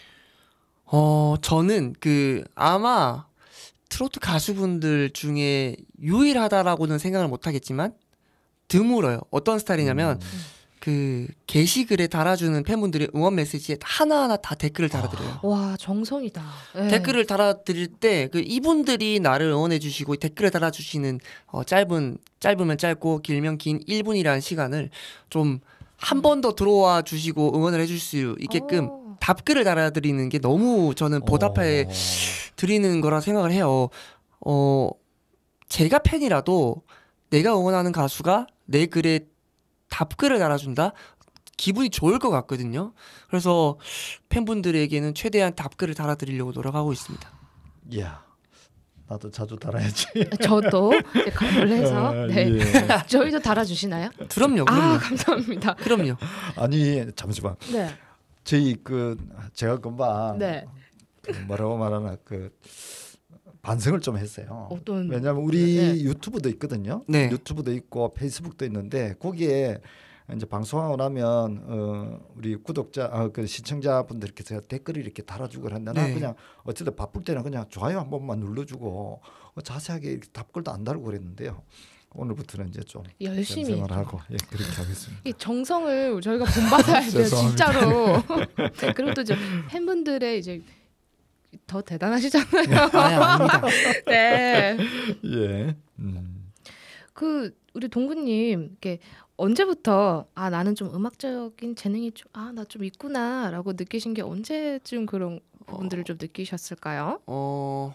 어, 저는 그 아마 트로트 가수분들 중에 유일하다라고는 생각을 못 하겠지만 드물어요. 어떤 스타일이냐면 음. 그 게시글에 달아주는 팬분들이 응원 메시지에 하나하나 다 댓글을 달아드려요. 와 정성이다. 네. 댓글을 달아드릴 때 그 이분들이 나를 응원해 주시고 댓글을 달아주시는 어, 짧은 짧으면 짧고 길면 긴 일 분이라는 시간을 좀 한 번 더 들어와 주시고 응원을 해줄 수 있게끔 오. 답글을 달아드리는 게 너무 저는 보답해 어. 드리는 거라 생각을 해요. 어, 제가 팬이라도 내가 응원하는 가수가 내 글에 답글을 달아준다? 기분이 좋을 것 같거든요. 그래서 팬분들에게는 최대한 답글을 달아드리려고 노력하고 있습니다. 이야, 나도 자주 달아야지. 저도 이제 가입을 해서 아, 네. 예. 저희도 달아주시나요? 그럼요, 그럼요. 아 감사합니다. 그럼요. 아니 잠시만, 네. 저희 그 제가 금방 네. 그 뭐라고 말하나 그 반성을 좀 했어요. 어떤 왜냐하면 우리 네. 유튜브도 있거든요. 네. 유튜브도 있고 페이스북도 있는데 거기에 이제 방송하고 나면 어 우리 구독자 아, 그 시청자분들께서 댓글을 이렇게 달아주고 하는데 나 네. 그냥 어쨌든 바쁠 때는 그냥 좋아요 한 번만 눌러주고 어, 자세하게 이렇게 답글도 안 달고 그랬는데요. 오늘부터는 이제 좀 열심히 생을 하고 예, 그렇게 하겠습니다. 이 정성을 저희가 본받아야 돼요 죄송합니다. 진짜로. 그리고 또 이제 팬분들의 이제 더 대단하시잖아요. 아, 아닙니다. 네. 예. 음. 그 우리 동구님 이렇게 언제부터 아 나는 좀 음악적인 재능이 좀 아 나 좀 있구나라고 느끼신 게 언제쯤 그런 부분들을 좀 느끼셨을까요? 어,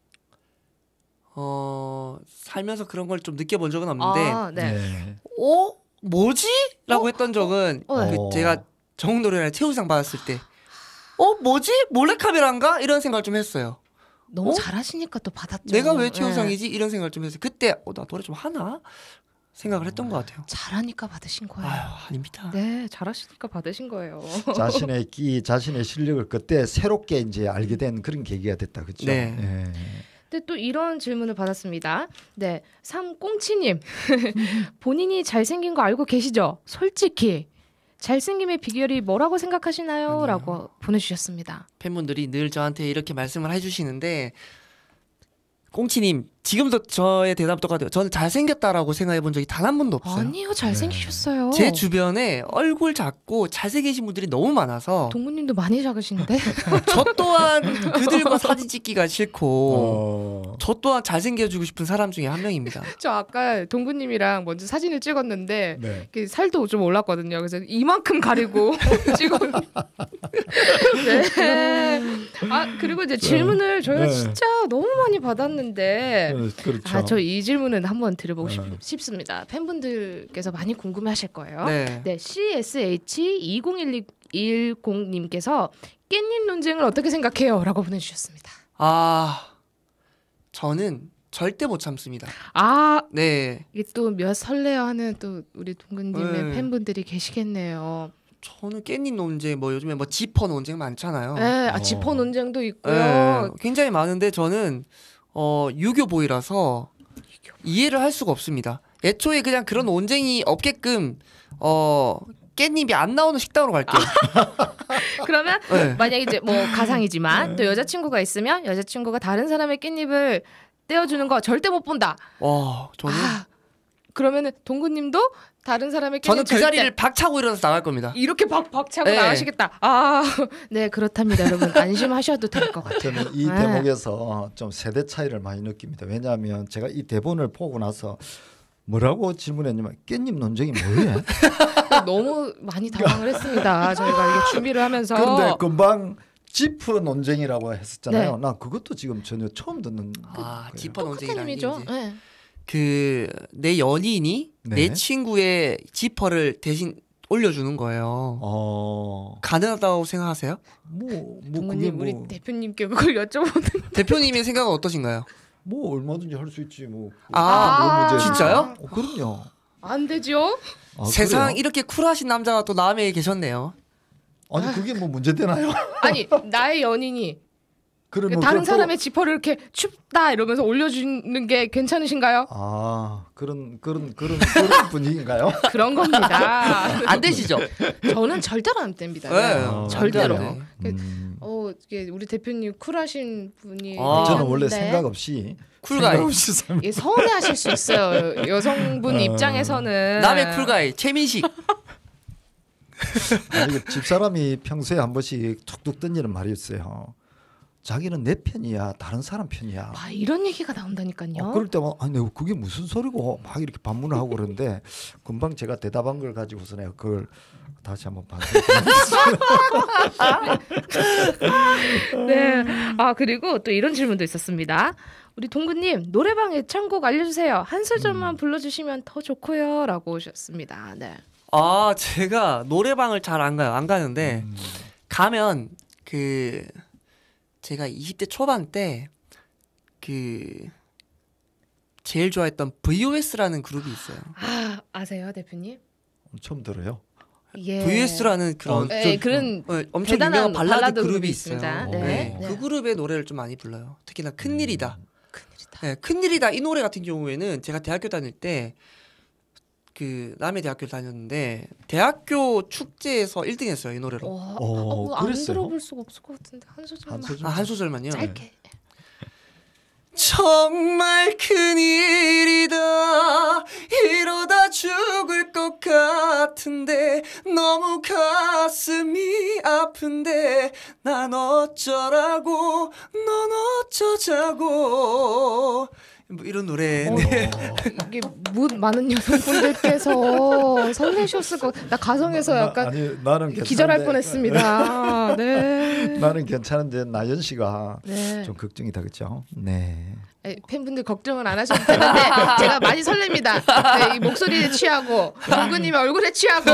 어, 살면서 그런 걸 좀 느껴본 적은 없는데, 아, 네. 네. 어? 뭐지? 라고 했던 적은 어, 네. 그 제가 정노래랑 최우상 받았을 때, 어? 뭐지? 몰래카메라인가? 이런 생각을 좀 했어요. 너무 어? 잘하시니까 또 받았죠. 내가 왜 네. 최우상이지? 이런 생각을 좀 했어요. 그때 어, 나 노래 좀 하나? 생각을 했던 것 같아요. 잘하니까 받으신 거예요. 아유, 아닙니다. 네, 잘하시니까 받으신 거예요. 자신의 끼, 자신의 실력을 그때 새롭게 이제 알게 된 그런 계기가 됐다, 그렇죠? 네. 예. 근데 또 이런 질문을 받았습니다. 네, 삼꽁치님 본인이 잘생긴 거 알고 계시죠? 솔직히 잘생김의 비결이 뭐라고 생각하시나요? 아니에요. 라고 보내주셨습니다. 팬분들이 늘 저한테 이렇게 말씀을 해주시는데, 꽁치님 지금도 저의 대답 똑같아요. 저는 잘생겼다라고 생각해 본 적이 단 한 번도 없어요. 아니요, 잘생기셨어요. 제 주변에 얼굴 작고 잘생기신 분들이 너무 많아서 동구님도 많이 작으신데. 저 또한 그들과 사진 찍기가 싫고 어. 저 또한 잘생겨주고 싶은 사람 중에 한 명입니다. 저 아까 동구님이랑 먼저 사진을 찍었는데 네. 이렇게 살도 좀 올랐거든요. 그래서 이만큼 가리고 찍어. 네. 아 그리고 이제 질문을 저희가 네. 진짜 너무 많이 받았는데. 어, 그렇죠. 아, 저 이 질문은 한번 드려보고 싶, 네. 싶습니다. 팬분들께서 많이 궁금해하실 거예요. 네. 네, 씨에스에이치 이공일공님께서 깻잎 논쟁을 어떻게 생각해요? 라고 보내주셨습니다. 아 저는 절대 못 참습니다. 아, 네. 이게 또 몇 설레어하는 또 우리 동근님의 네. 팬분들이 계시겠네요. 저는 깻잎 논쟁 뭐 요즘에 뭐 지퍼 논쟁 많잖아요. 네, 아, 어. 지퍼 논쟁도 있고요. 네, 굉장히 많은데 저는 어, 유교보이라서 이해를 할 수가 없습니다. 애초에 그냥 그런 논쟁이 없게끔 어, 깻잎이 안 나오는 식당으로 갈게요. 그러면 네. 만약에 이제 뭐 가상이지만 또 여자친구가 있으면 여자친구가 다른 사람의 깻잎을 떼어주는 거 절대 못 본다. 와, 저는 아, 그러면은 동구님도 다른 사람의 깻잎 저는 그 절대 자리를 박차고 일어나서 나갈 겁니다. 이렇게 박박 차고 네. 나가시겠다. 아, 네 그렇답니다, 여러분. 안심하셔도 될 것 같아요. 저는 이 네. 대목에서 좀 세대 차이를 많이 느낍니다. 왜냐하면 제가 이 대본을 보고 나서 뭐라고 질문했냐면 깻잎 논쟁이 뭐예요? 너무 많이 당황을 했습니다. 저희가 이게 준비를 하면서. 그런데 금방 지프 논쟁이라고 했었잖아요. 네. 나 그것도 지금 전혀 처음 듣는 아, 거예요. 지퍼 논쟁이라는 게 똑같은 이제 의미죠. 네. 그 내 연인이 네. 내 친구의 지퍼를 대신 올려주는 거예요. 어, 가능하다고 생각하세요? 뭐, 뭐 그게 동구님 뭐, 우리 대표님께 그걸 여쭤보는. 대표님의 생각은 어떠신가요? 뭐 얼마든지 할 수 있지 뭐. 아, 뭐 문제지. 진짜요? 어, 그럼요. 안 되죠? 아, 세상 그래요? 이렇게 쿨하신 남자가 또 남해에 계셨네요. 아니 그게 뭐 문제 되나요? 아니 나의 연인이 그러면 다른 그걸 사람의 지퍼를 이렇게 춥다 이러면서 올려주는 게 괜찮으신가요? 아 그런 그런 그런 그런 분위기인가요? 그런 겁니다. 안 되시죠? 저는 절대로 안 됩니다. 네. 어, 절대로. 안 돼요. 음, 어, 이게 우리 대표님 쿨하신 분이 아, 저는 원래 계셨는데 생각 없이 쿨가이. 생각 없이 삽니다. 이게 서운해하실 수 있어요. 여성분 어. 입장에서는 남의 쿨가이 최민식. 아니 그 집사람이 평소에 한 번씩 툭툭 던지는 말이 있어요. 자기는 내 편이야, 다른 사람 편이야. 아, 이런 얘기가 나온다니까요. 어, 그럴 때만 아니 내가 그게 무슨 소리고 막 이렇게 반문을 하고 그러는데 금방 제가 대답한 걸 가지고서 내가 그걸 다시 한번 반복했습니다. 네. 아 그리고 또 이런 질문도 있었습니다. 우리 동구님 노래방 애창곡 알려주세요. 한 소절만 불러주시면 더 좋고요라고 오셨습니다. 네. 아, 제가 노래방을 잘 안 가요. 안 가는데 음. 가면 그 제가 이십 대 초반 때 그 제일 좋아했던 브이오에스라는 그룹이 있어요. 아 아세요 대표님? 처음 들어요. 예. 브이오에스라는 그런 어, 네, 저- 그런 어, 엄청 대단한 유명한 발라드, 발라드 그룹이 그룹이 있어요. 있습니다. 네. 네. 네. 그 그룹의 노래를 좀 많이 불러요. 특히나 큰일이다. 큰일이다. 네, 큰일이다 이 노래 같은 경우에는 제가 대학교 다닐 때 그 남해 대학교를 다녔는데 대학교 축제에서 일 등 했어요 이 노래로. 와, 어, 어, 안 그랬어요? 들어볼 수가 없을 것 같은데 한 소절만 한 소절. 아, 한 소절만요. 짧게. 정말 큰일이다 이러다 죽을 것 같은데 너무 가슴이 아픈데 난 어쩌라고 넌 어쩌자고 뭐 이런 노래. 어, 네. 이게 무, 많은 여성분들께서 설레셨을 것. 나 가성에서 약간 아니 나는 괜찮은데, 기절할 뻔했습니다. 네. 나는 괜찮은데 나연 씨가 네. 좀 걱정이다 그렇죠? 네. 에, 팬분들 걱정은 안 하셔도 되는데 제가 많이 설렙니다. 네, 이 목소리에 취하고 동구님의 얼굴에 취하고.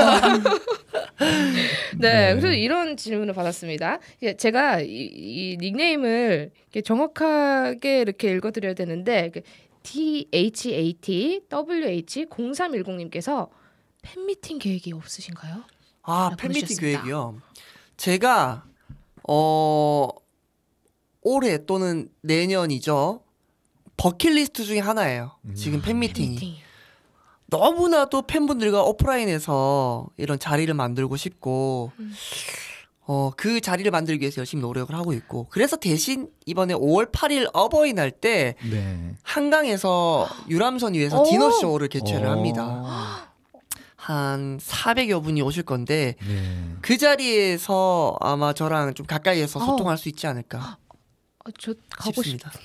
네, 그래서 이런 질문을 받았습니다. 예, 제가 이, 이 닉네임을 이렇게 정확하게 이렇게 읽어드려야 되는데 디 에이치 에이 티 더블유 에이치 공삼일공님께서 팬미팅 계획이 없으신가요? 아, 네, 팬미팅 보내주셨습니다. 계획이요. 제가 어 올해 또는 내년이죠. 버킷리스트 중에 하나예요. 지금 팬미팅이. 팬미팅이요. 너무나도 팬분들과 오프라인에서 이런 자리를 만들고 싶고 음. 어, 그 자리를 만들기 위해서 열심히 노력을 하고 있고 그래서 대신 이번에 오월 팔일 어버이날 때 네. 한강에서 유람선 위에서 오! 디너쇼를 개최를 어. 합니다. 한 사백여 분이 오실 건데 네. 그 자리에서 아마 저랑 좀 가까이에서 어. 소통할 수 있지 않을까 아, 저 가고 싶. 싶습니다.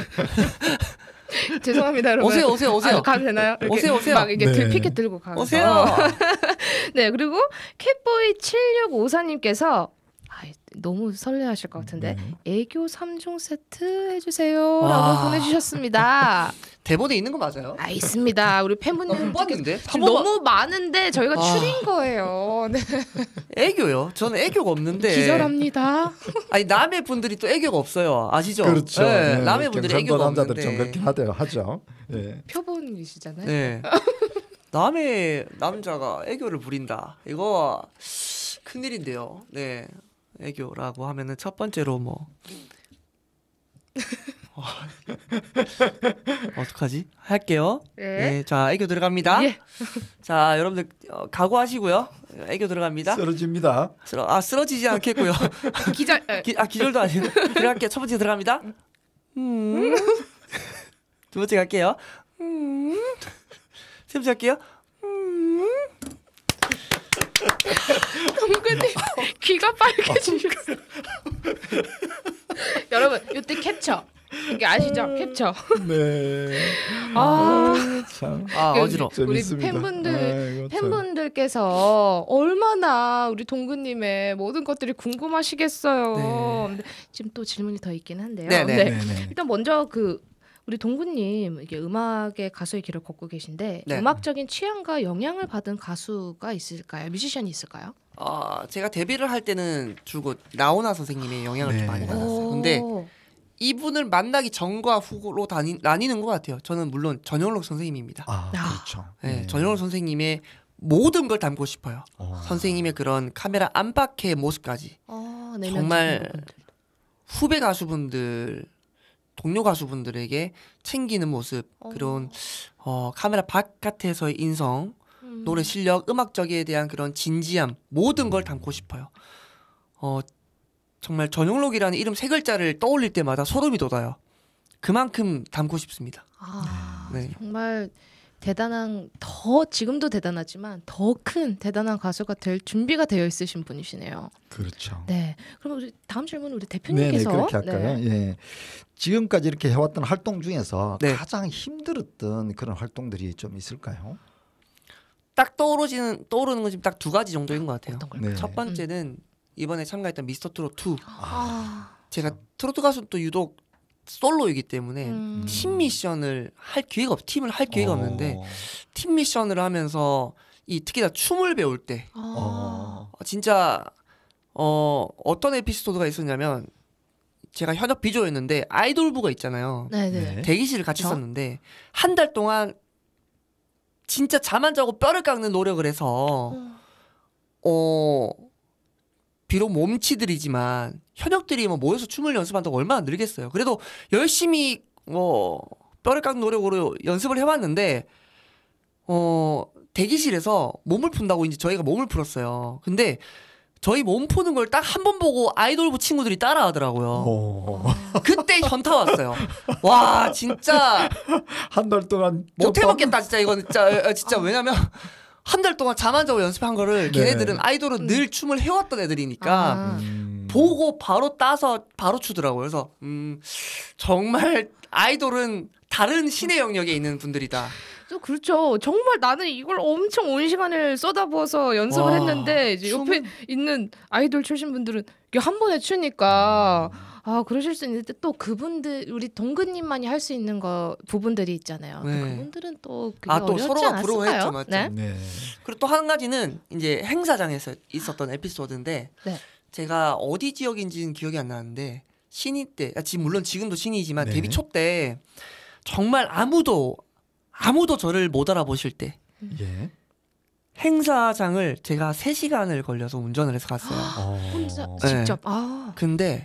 죄송합니다, 여러분. 오세요, 오세요, 오세요. 아, 가도 되나요? 이렇게 오세요, 오세요. 막 이게 네. 피켓 들고 가서. 오세요. 네, 그리고 캣보이 칠육오사님께서 아, 너무 설레하실 것 같은데 네. 애교 삼 종 세트 해주세요라고 와. 보내주셨습니다. 대본에 있는 거 맞아요? 아 있습니다. 우리 팬분들 못 봤는데? 지금 너무 많은데 저희가 아. 추린 거예요. 네. 애교요? 저는 애교가 없는데. 기절합니다. 아니 남의 분들이 또 애교가 없어요. 아시죠? 그렇죠. 네, 네. 남의 분들이 경상도 애교가 남자들 없는데. 좀 그렇긴 하대요. 하죠. 예. 표본이시잖아요. 네. 남의 남자가 애교를 부린다. 이거 큰일인데요. 네. 애교라고 하면은 첫 번째로 뭐 어, 어떡하지? 할게요. 네. 네. 자, 애교 들어갑니다. 예. 자, 여러분들 어, 각오하시고요. 애교 들어갑니다. 쓰러집니다. 쓰러, 아, 쓰러지지 않겠고요. 기절. 에. 기, 아, 기절도 아니고. 들어갈게요. 첫 번째 들어갑니다. 음. 두 번째 갈게요. 음. 세 번째 갈게요. 음. 동근님 귀가 빨개지셨어. 여러분 이때 캡처. 이게 아시죠? 캡처. 네. 아, 참. 아, 어지러워. 우리 재밌습니다. 팬분들 아이고, 참. 팬분들께서 얼마나 우리 동근님의 모든 것들이 궁금하시겠어요. 네. 근데 지금 또 질문이 더 있긴 한데요. 네, 네. 네. 네네. 일단 먼저 그 우리 동근님 이게 음악의 가수의 길을 걷고 계신데 네. 음악적인 취향과 영향을 받은 가수가 있을까요? 뮤지션이 있을까요? 어, 제가 데뷔를 할 때는 줄곧 라오나 선생님의 영향을 네. 좀 많이 받았어요. 근데 이분을 만나기 전과 후로 다니, 나뉘는 것 같아요. 저는 물론 전영록 선생님입니다. 아, 아. 그렇죠. 네, 전영록 선생님의 모든 걸 담고 싶어요. 어. 선생님의 그런 카메라 안팎의 모습까지. 어, 정말 후배 가수분들, 동료 가수분들에게 챙기는 모습, 어. 그런 어, 카메라 바깥에서의 인성, 음. 노래 실력, 음악적에 대한 그런 진지함, 모든 걸 담고 싶어요. 어, 정말 전용록이라는 이름 세 글자를 떠올릴 때마다 소름이 돋아요. 그만큼 담고 싶습니다. 아, 네. 정말 대단한 더 지금도 대단하지만 더 큰 대단한 가수가 될 준비가 되어 있으신 분이시네요. 그렇죠. 네. 그럼 우리 다음 질문 우리 네네 대표님께서 그렇게 할까요? 네. 예. 지금까지 이렇게 해왔던 활동 중에서 네. 가장 힘들었던 그런 활동들이 좀 있을까요? 딱 떠오르지는 떠오르는 건 지금 딱 두 가지 정도인 것 같아요. 어떤 걸까요? 네. 첫 번째는 이번에 참가했던 미스터 트롯 투. 아, 제가 트로트 가수는 또 유독 솔로이기 때문에 음. 팀 미션을 할 기회가 없, 팀을 할 기회가 어. 없는데 팀 미션을 하면서 이 특히나 춤을 배울 때 아. 어. 어, 진짜 어 어떤 에피소드가 있었냐면 제가 현역 비조였는데 아이돌부가 있잖아요. 네네. 네. 대기실을 같이 그쵸? 썼는데 한 달 동안 진짜 잠 안 자고 뼈를 깎는 노력을 해서 어. 어 비록 몸치들이지만 현역들이 뭐 모여서 춤을 연습한다고 얼마나 늘겠어요. 그래도 열심히 뭐 뼈를 깎는 노력으로 연습을 해왔는데 어 대기실에서 몸을 푼다고 이제 저희가 몸을 풀었어요. 근데 저희 몸 푸는 걸 딱 한 번 보고 아이돌부 친구들이 따라하더라고요. 어. 그때 현타 왔어요. 와 진짜 한 달 동안 못 좀 해먹겠다 진짜 이건 진짜 어, 진짜 왜냐면 한 달 동안 잠 안 자고 연습한 거를 네. 걔네들은 아이돌은 늘 춤을 해왔던 애들이니까 아. 음. 보고 바로 따서 바로 추더라고요. 그래서 음 정말 아이돌은 다른 신의 영역에 있는 분들이다. 또 그렇죠. 정말 나는 이걸 엄청 온 시간을 쏟아부어서 연습을 와, 했는데 이제 옆에 춤은- 있는 아이돌 출신 분들은 이게 한 번에 추니까 아 그러실 수 있는데 또 그분들 우리 동근님만이 할 수 있는 거 부분들이 있잖아요. 네. 또 그분들은 또 그게 아, 또 어렵지 서로가 않았을까요? 부러워했죠, 맞죠? 네. 네. 그리고 또 한 가지는 이제 행사장에서 있었던 에피소드인데 네. 제가 어디 지역인지는 기억이 안 나는데 신인 때, 아, 지금 물론 지금도 신이지만 네. 데뷔 초 때 정말 아무도 아무도 저를 못 알아보실 때 예. 행사장을 제가 세 시간을 걸려서 운전을 해서 갔어요. 어. 혼자 네. 직접 아 근데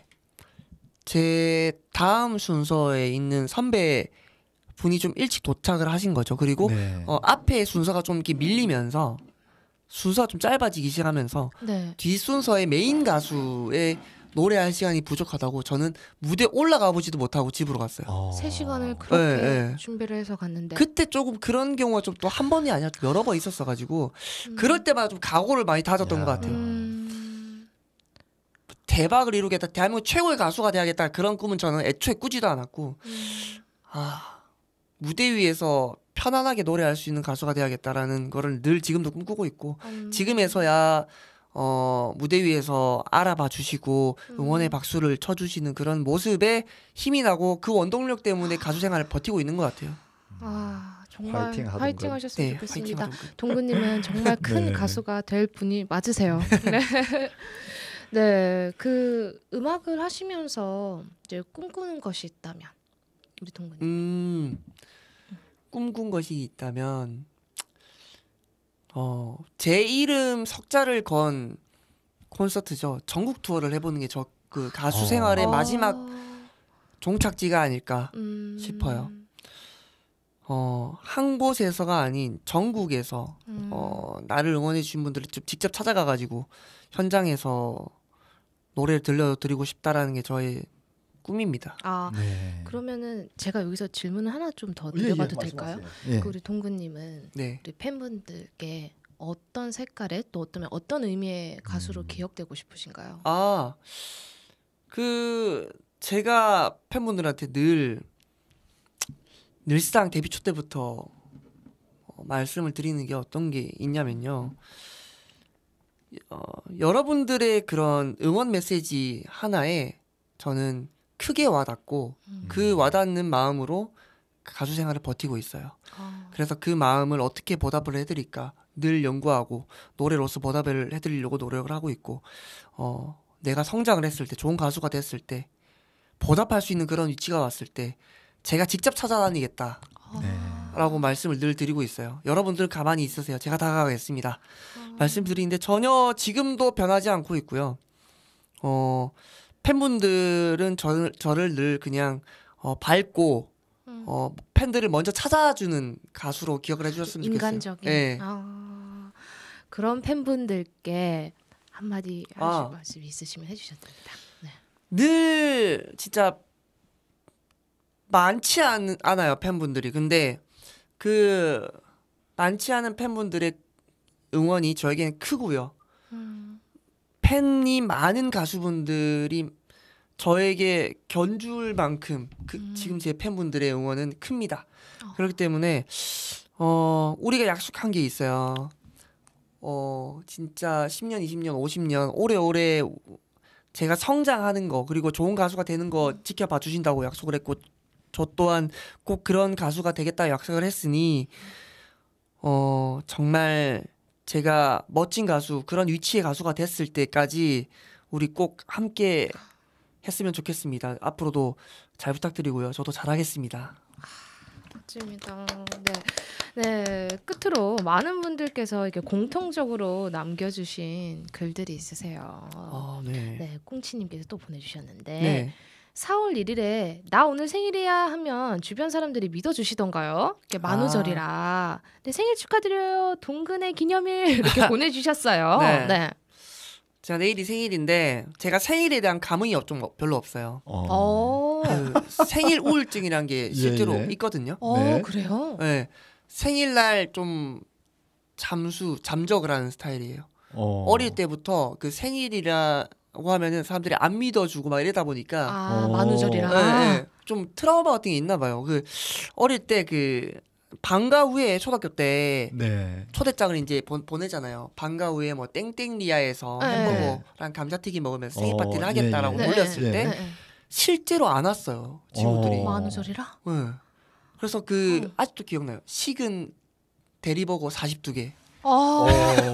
제 다음 순서에 있는 선배 분이 좀 일찍 도착을 하신 거죠. 그리고 네. 어, 앞에 순서가 좀 이렇게 밀리면서 순서가 좀 짧아지기 시작하면서 네. 뒷 순서의 메인 가수의 노래할 시간이 부족하다고 저는 무대 올라가 보지도 못하고 집으로 갔어요. 어. 세 시간을 그렇게 네, 네. 준비를 해서 갔는데 그때 조금 그런 경우가 좀 또 한 번이 아니라 좀 여러 번 있었어가지고 음. 그럴 때마다 좀 각오를 많이 다졌던 야. 것 같아요. 음. 대박을 이루겠다, 대한민국 최고의 가수가 돼야겠다 그런 꿈은 저는 애초에 꾸지도 않았고 음. 아 무대 위에서 편안하게 노래할 수 있는 가수가 돼야겠다라는 거를 늘 지금도 꿈꾸고 있고 음. 지금에서야 어 무대 위에서 알아봐 주시고 응원의 음. 박수를 쳐주시는 그런 모습에 힘이 나고 그 원동력 때문에 가수 생활을 버티고 있는 것 같아요. 아 정말 화이팅 화이팅, 하든가. 하셨으면 네, 좋겠습니다. 화이팅 하든가. 동근님은 정말 큰 네. 가수가 될 분이 맞으세요. 네. 네, 그 음악을 하시면서 이제 꿈꾸는 것이 있다면 우리 동근님. 음 꿈꾼 것이 있다면 어 제 이름 석자를 건 콘서트죠. 전국 투어를 해보는 게 저 그 가수 어. 생활의 어. 마지막 종착지가 아닐까 음. 싶어요. 어, 한 곳에서가 아닌 전국에서 음. 어, 나를 응원해 주신 분들을 좀 직접 찾아가가지고 현장에서 노래를 들려드리고 싶다라는 게 저의 꿈입니다. 아 네. 그러면은 제가 여기서 질문을 하나 좀 더 예, 예, 드려봐도 될까요? 말씀하세요. 예. 그 우리 동근님은 네. 우리 팬분들께 어떤 색깔의 또 어떤 어떤 의미의 가수로 음. 기억되고 싶으신가요? 아, 그 제가 팬분들한테 늘 늘상 데뷔 초 때부터 어, 말씀을 드리는 게 어떤 게 있냐면요. 어, 여러분들의 그런 응원 메시지 하나에 저는 크게 와닿고 음. 그 와닿는 마음으로 가수 생활을 버티고 있어요. 아, 그래서 그 마음을 어떻게 보답을 해드릴까 늘 연구하고 노래로서 보답을 해드리려고 노력을 하고 있고 어, 내가 성장을 했을 때 좋은 가수가 됐을 때 보답할 수 있는 그런 위치가 왔을 때 제가 직접 찾아다니겠다 네. 라고 말씀을 늘 드리고 있어요. 여러분들 가만히 있으세요. 제가 다가가겠습니다. 아. 말씀드리는데 전혀 지금도 변하지 않고 있고요. 어, 팬분들은 저, 저를 늘 그냥 어, 밝고 음. 어, 팬들을 먼저 찾아주는 가수로 기억을 해주셨으면 좋겠어요. 인간적인. 네. 아, 그런 팬분들께 한마디 하실 아. 말씀 있으시면 해주셔도 됩니다. 네. 늘 진짜 많지 않, 않아요 팬분들이. 근데 그 많지 않은 팬분들의 응원이 저에게는 크고요. 음. 팬이 많은 가수분들이 저에게 견줄 만큼 그 음. 지금 제 팬분들의 응원은 큽니다. 어. 그렇기 때문에 어 우리가 약속한 게 있어요. 어 진짜 십 년, 이십 년, 오십 년 오래오래 제가 성장하는 거 그리고 좋은 가수가 되는 거 지켜봐 주신다고 약속을 했고 저 또한 꼭 그런 가수가 되겠다 약속을 했으니 어 정말 제가 멋진 가수 그런 위치의 가수가 됐을 때까지 우리 꼭 함께 했으면 좋겠습니다. 앞으로도 잘 부탁드리고요. 저도 잘하겠습니다. 멋집니다. 네. 네, 끝으로 많은 분들께서 이렇게 공통적으로 남겨주신 글들이 있으세요. 아, 네. 네, 꽁치님께서 또 보내주셨는데 네. 사월 일일에 나 오늘 생일이야 하면 주변 사람들이 믿어주시던가요? 이렇게 만우절이라. 네, 생일 축하드려요. 동근의 기념일 이렇게 보내주셨어요. 네. 네. 제가 내일이 생일인데 제가 생일에 대한 감흥이 좀 별로 없어요. 어. 어, 그 생일 우울증이란 게 실제로 예, 예. 있거든요. 어 네. 그래요? 네. 생일날 좀 잠수 잠적을 하는 스타일이에요. 어. 어릴 때부터 그 생일이라고 하면은 사람들이 안 믿어주고 막 이러다 보니까 아, 어. 만우절이라. 네, 네. 좀 트라우마 같은 게 있나 봐요. 그 어릴 때 그 방과 후에 초등학교 때 네. 초대장을 이제 보, 보내잖아요. 방과 후에 뭐 땡땡리아에서 네. 햄버거랑 감자튀김 먹으면서 생일 어, 파티를 예, 하겠다라고 예. 올렸을 네, 때 네. 네, 네. 실제로 안 왔어요. 친구들이. 어. 만우절이라? 네. 그래서 그 어. 아직도 기억나요. 식은 대리버거 사십이 개. 어. 어.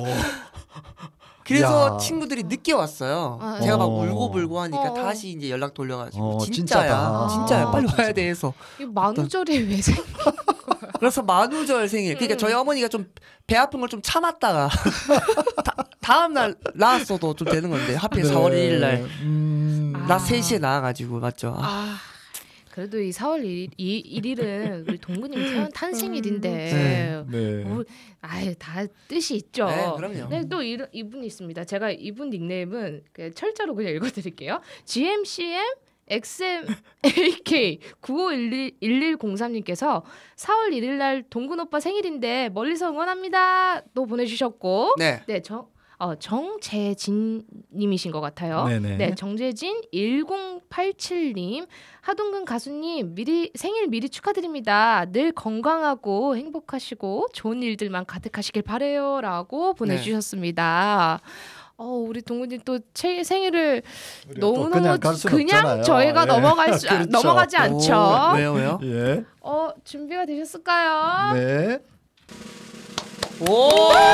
그래서 야. 친구들이 늦게 왔어요. 아, 제가 막 어. 울고불고 하니까 어, 어. 다시 이제 연락 돌려가지고 어, 진짜야, 진짜다. 진짜야, 빨리 아, 와야 진짜. 돼 해서. 이 만우절이 왜 생? 그래서 만우절 생일. 그러니까 음. 저희 어머니가 좀 배 아픈 걸 좀 참았다가 다, 다음 날 나왔어도 좀 되는 건데 하필 네. 사월 일일 날 음. 아. 낮 세 시에 나와가지고 맞죠. 아, 아, 그래도 이 사월 일 일일은 우리 동근님 태어난 탄생일인데, 네. 네. 뭐, 아유 다 뜻이 있죠. 네, 그럼요. 네, 또 이, 이분이 있습니다. 제가 이분 닉네임은 그 철자로 그냥 읽어드릴게요. 지엠씨엠 엑스엠에이케이 구오일일일일공삼님께서 사월 일일 날 동근 오빠 생일인데 멀리서 응원합니다. 또 보내주셨고, 네. 네, 정, 어, 정재진님이신 것 같아요. 네네. 네, 정재진 일공팔칠님 하동근 가수님 미리 생일 미리 축하드립니다. 늘 건강하고 행복하시고 좋은 일들만 가득하시길 바래요라고 보내주셨습니다. 어, 우리 동근님 또 체, 생일을 우리가 또 너무너무 그냥 갈 수는 그냥 없잖아요. 저희가 예. 넘어갈 수, 아, 그렇죠. 넘어가지 않죠. 오, 왜요, 왜요? 예. 어, 준비가 되셨을까요? 네. 오!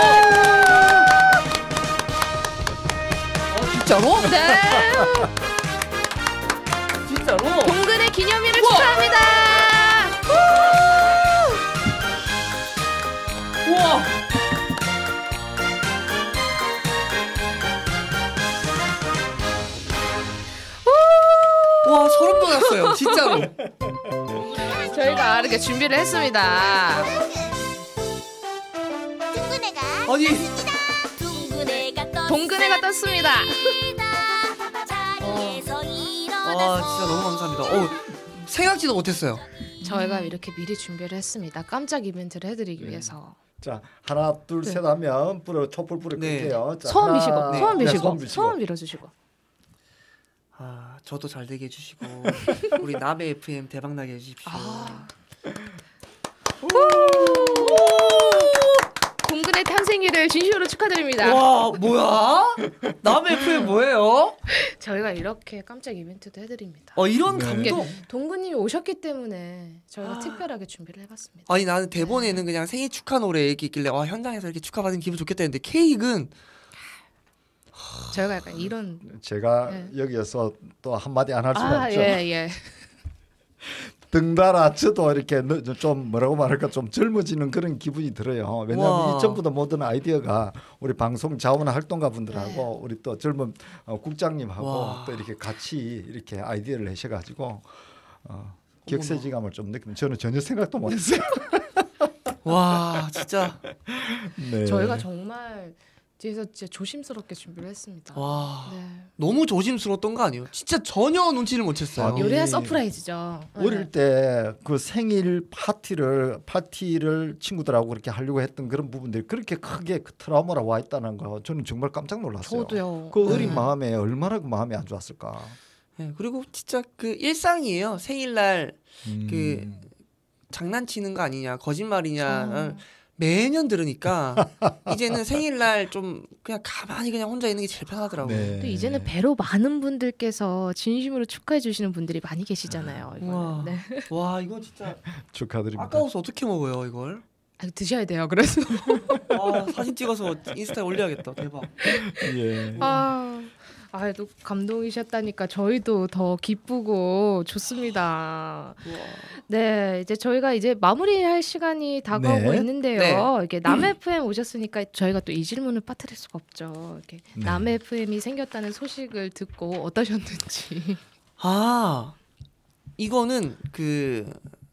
어, 진짜로? 네. 진짜로? 동근의 기념일을 축하합니다. 우와! 저희가 이렇게 준비를 했습니다. 둥근애가 아니 둥근애가 떴습니다. 동근회가 떴습니다. 자리에서 와 일어나서 진짜 너무 감사합니다. 어 생각지도 못했어요. 저희가 이렇게 미리 준비를 했습니다. 깜짝 이벤트를 해드리기 위해서. 자 하나 둘 셋 하면 불어 촛불 불을 네. 끌게요. 자, 소원 하나, 비시고, 네. 소원 네, 비시고, 소원 비시고. 소원 빌어주시고. 아 저도 잘 되게 해주시고 우리 남해 에프엠 대박 나게 해주십시오. 아. 동근의 탄생일을 진심으로 축하드립니다. 와 뭐야? 남해 에프엠 뭐예요? 저희가 이렇게 깜짝 이벤트도 해드립니다. 어 이런 네. 감동. 동근님이 오셨기 때문에 저희가 특별하게 준비를 해봤습니다. 아니 나는 대본에는 그냥 생일 축하 노래 얘기 있길래 와 현장에서 이렇게 축하받으면 기분 좋겠다 했는데 케이크는 저희가 약간 이런 제가 네. 여기에서 또 한마디 안 할 수가 아, 없죠. 예, 예. 등달아 저도 이렇게 너- 좀 뭐라고 말할까 좀 젊어지는 그런 기분이 들어요. 왜냐하면 와. 이전부터 모든 아이디어가 우리 방송 자원 활동가 분들하고 네. 우리 또 젊은 어, 국장님하고 와. 또 이렇게 같이 이렇게 아이디어를 내셔가지고 어, 격세지감을 좀 느끼면 저는 전혀 생각도 못했어요. 와 진짜 네. 저희가 정말 뒤에서 진짜 조심스럽게 준비를 했습니다. 와 네. 너무 조심스러웠던 거 아니에요? 진짜 전혀 눈치를 못 챘어요. 아니, 요리의 서프라이즈죠. 네. 어릴 때 그 생일 파티를 파티를 친구들하고 그렇게 하려고 했던 그런 부분들이 그렇게 크게 그 트라우마로 와 있다는 거 저는 정말 깜짝 놀랐어요. 저도요. 그 어린 네. 마음에 얼마나 그 마음이 안 좋았을까. 네, 그리고 진짜 그 일상이에요. 생일날 음. 그 장난치는 거 아니냐 거짓말이냐 어. 매년 들으니까 이제는 생일날 좀 그냥 가만히 그냥 혼자 있는 게 제일 편하더라고요. 네. 또 이제는 배로 많은 분들께서 진심으로 축하해 주시는 분들이 많이 계시잖아요. 이거는. 우와. 네. 와 이거 진짜 축하드립니다. 아까워서 어떻게 먹어요 이걸? 아, 드셔야 돼요. 그래서 와 사진 찍어서 인스타에 올려야겠다. 대박. 예. 아, 아, 또 감동이셨다니까 저희도 더 기쁘고 좋습니다. 우와. 네, 이제 저희가 이제 마무리할 시간이 다가오고 네. 있는데요. 네. 이렇게 남해 에프엠 오셨으니까 저희가 또 이 질문을 빠뜨릴 수가 없죠. 이렇게 네. 남해 에프엠이 생겼다는 소식을 듣고 어떠셨는지. 아 이거는 그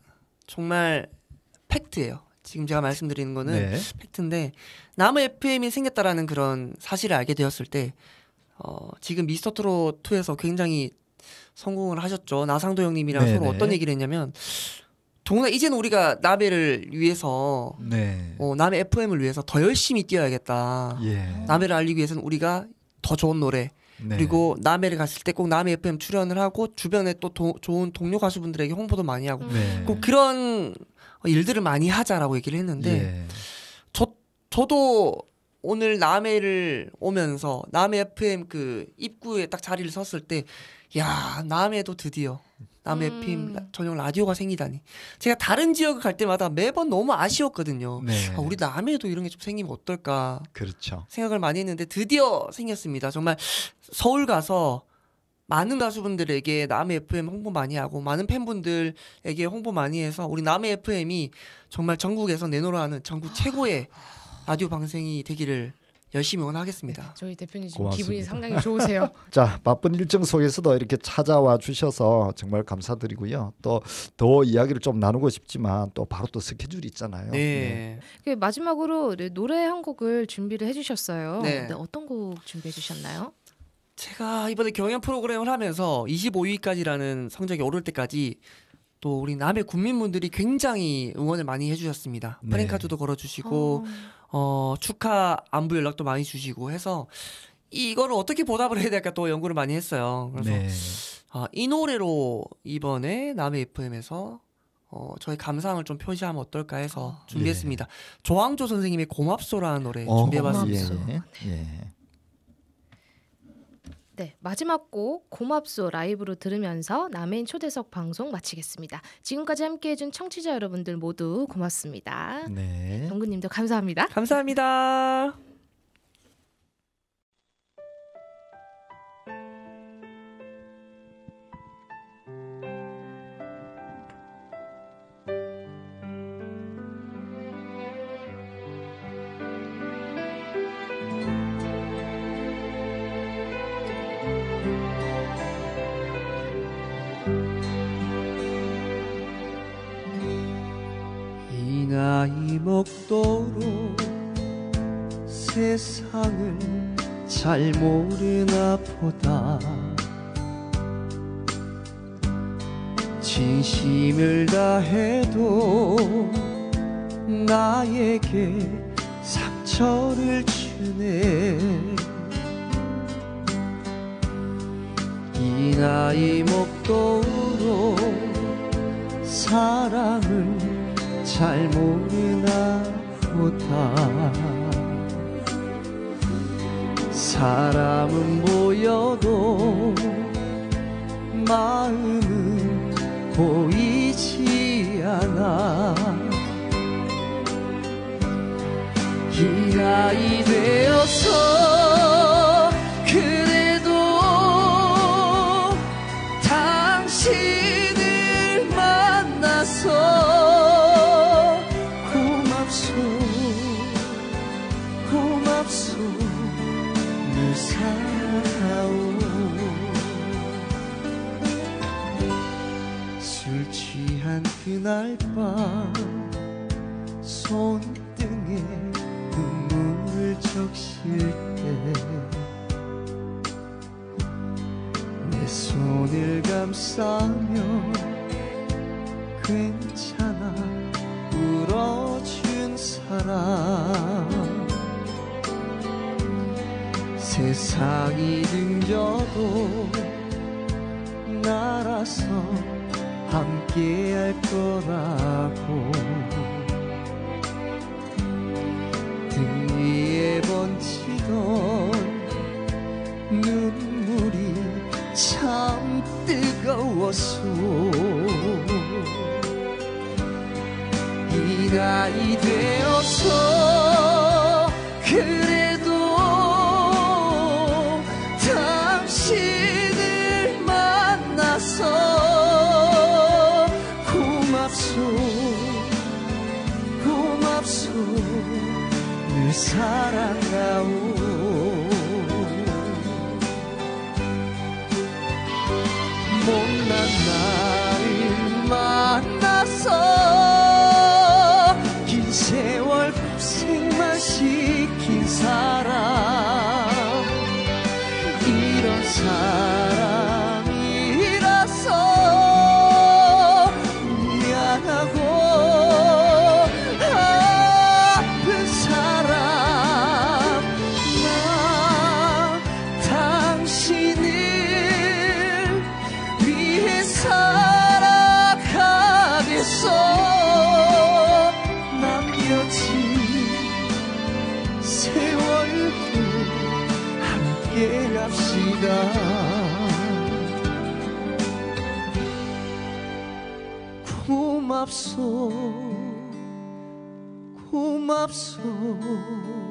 정말 팩트예요. 지금 제가 말씀드리는 거는 네. 팩트인데 남해 에프엠이 생겼다라는 그런 사실을 알게 되었을 때 어, 지금 미스터 트롯 투에서 굉장히 성공을 하셨죠. 나상도 형님이랑 네네. 서로 어떤 얘기를 했냐면 동네 이제는 우리가 남해를 위해서 네. 어, 남해 에프엠을 위해서 더 열심히 뛰어야겠다. 예. 남해를 알리기 위해서는 우리가 더 좋은 노래 네. 그리고 남해를 갔을 때 꼭 남해 에프엠 출연을 하고 주변에 또 도, 좋은 동료 가수분들에게 홍보도 많이 하고 네. 꼭 그런 일들을 많이 하자라고 얘기를 했는데 예. 저 저도 오늘 남해를 오면서 남해 에프엠 그 입구에 딱 자리를 섰을 때 야 남해도 드디어 남해 음. 에프엠 라- 전용 라디오가 생기다니 제가 다른 지역을 갈 때마다 매번 너무 아쉬웠거든요. 네. 아, 우리 남해에도 이런 게 좀 생기면 어떨까 그렇죠. 생각을 많이 했는데 드디어 생겼습니다. 정말 서울 가서 많은 가수분들에게 남해 에프엠 홍보 많이 하고 많은 팬분들에게 홍보 많이 해서 우리 남해 에프엠이 정말 전국에서 내노라하는 전국 최고의 라디오 방송이 되기를 열심히 응원하겠습니다. 저희 대표님 지금 고맙습니다. 기분이 상당히 좋으세요. 자 바쁜 일정 속에서도 이렇게 찾아와 주셔서 정말 감사드리고요. 또 더 이야기를 좀 나누고 싶지만 또 바로 또 스케줄이 있잖아요. 네. 그 마지막으로 네, 노래 한 곡을 준비를 해주셨어요. 네. 네, 어떤 곡 준비해 주셨나요? 제가 이번에 경연 프로그램을 하면서 이십오 위까지라는 성적이 오를 때까지 또 우리 남해 국민분들이 굉장히 응원을 많이 해주셨습니다. 네. 프랭카드도 걸어주시고 어, 축하 안부 연락도 많이 주시고 해서 이거를 어떻게 보답을 해야 될까 또 연구를 많이 했어요. 그래서 네. 아, 이 노래로 이번에 남해 에프엠에서 어, 저희 감상을 좀 표시하면 어떨까 해서 준비했습니다. 조항조 선생님의 고맙소라는 노래 어, 준비해봤습니다. 고맙소. 예. 예. 네, 마지막 곡 고맙소 라이브로 들으면서 남해인 초대석 방송 마치겠습니다. 지금까지 함께해준 청취자 여러분들 모두 고맙습니다. 네. 동근님도 감사합니다. 감사합니다. 나이 먹도록 세상을 잘 모르나 보다. 진심을 다해도 나에게 상처를 주네. 이 나이 먹도록 사람을 잘 모르나 보다. 사람은 보여도 마음은 보이지 않아. 이 나이 되어서 그래도 당신을 만나서 고맙소 고맙소 늘 사랑하오. 술 취한 그날 밤 손등에 눈물을 적실 때 내 손을 감싸며 괜찮아 울어준 사람. 세상이 등져도 날아서 함께 할 거라고. 등 위에 번지던 눈물이 참 뜨거웠소. 이 나이 되어서 그래도 당신을 만나서 고맙소 고맙소 늘 사랑하오. 못난 나를 만나서 긴 세월 고생만 시킨 사람. 이런 사람이라서 미안하고 아픈 사람. 나 당신을 위해 살아가겠어. 남겨진 세월도 함께 갑시다. 고맙소 고맙소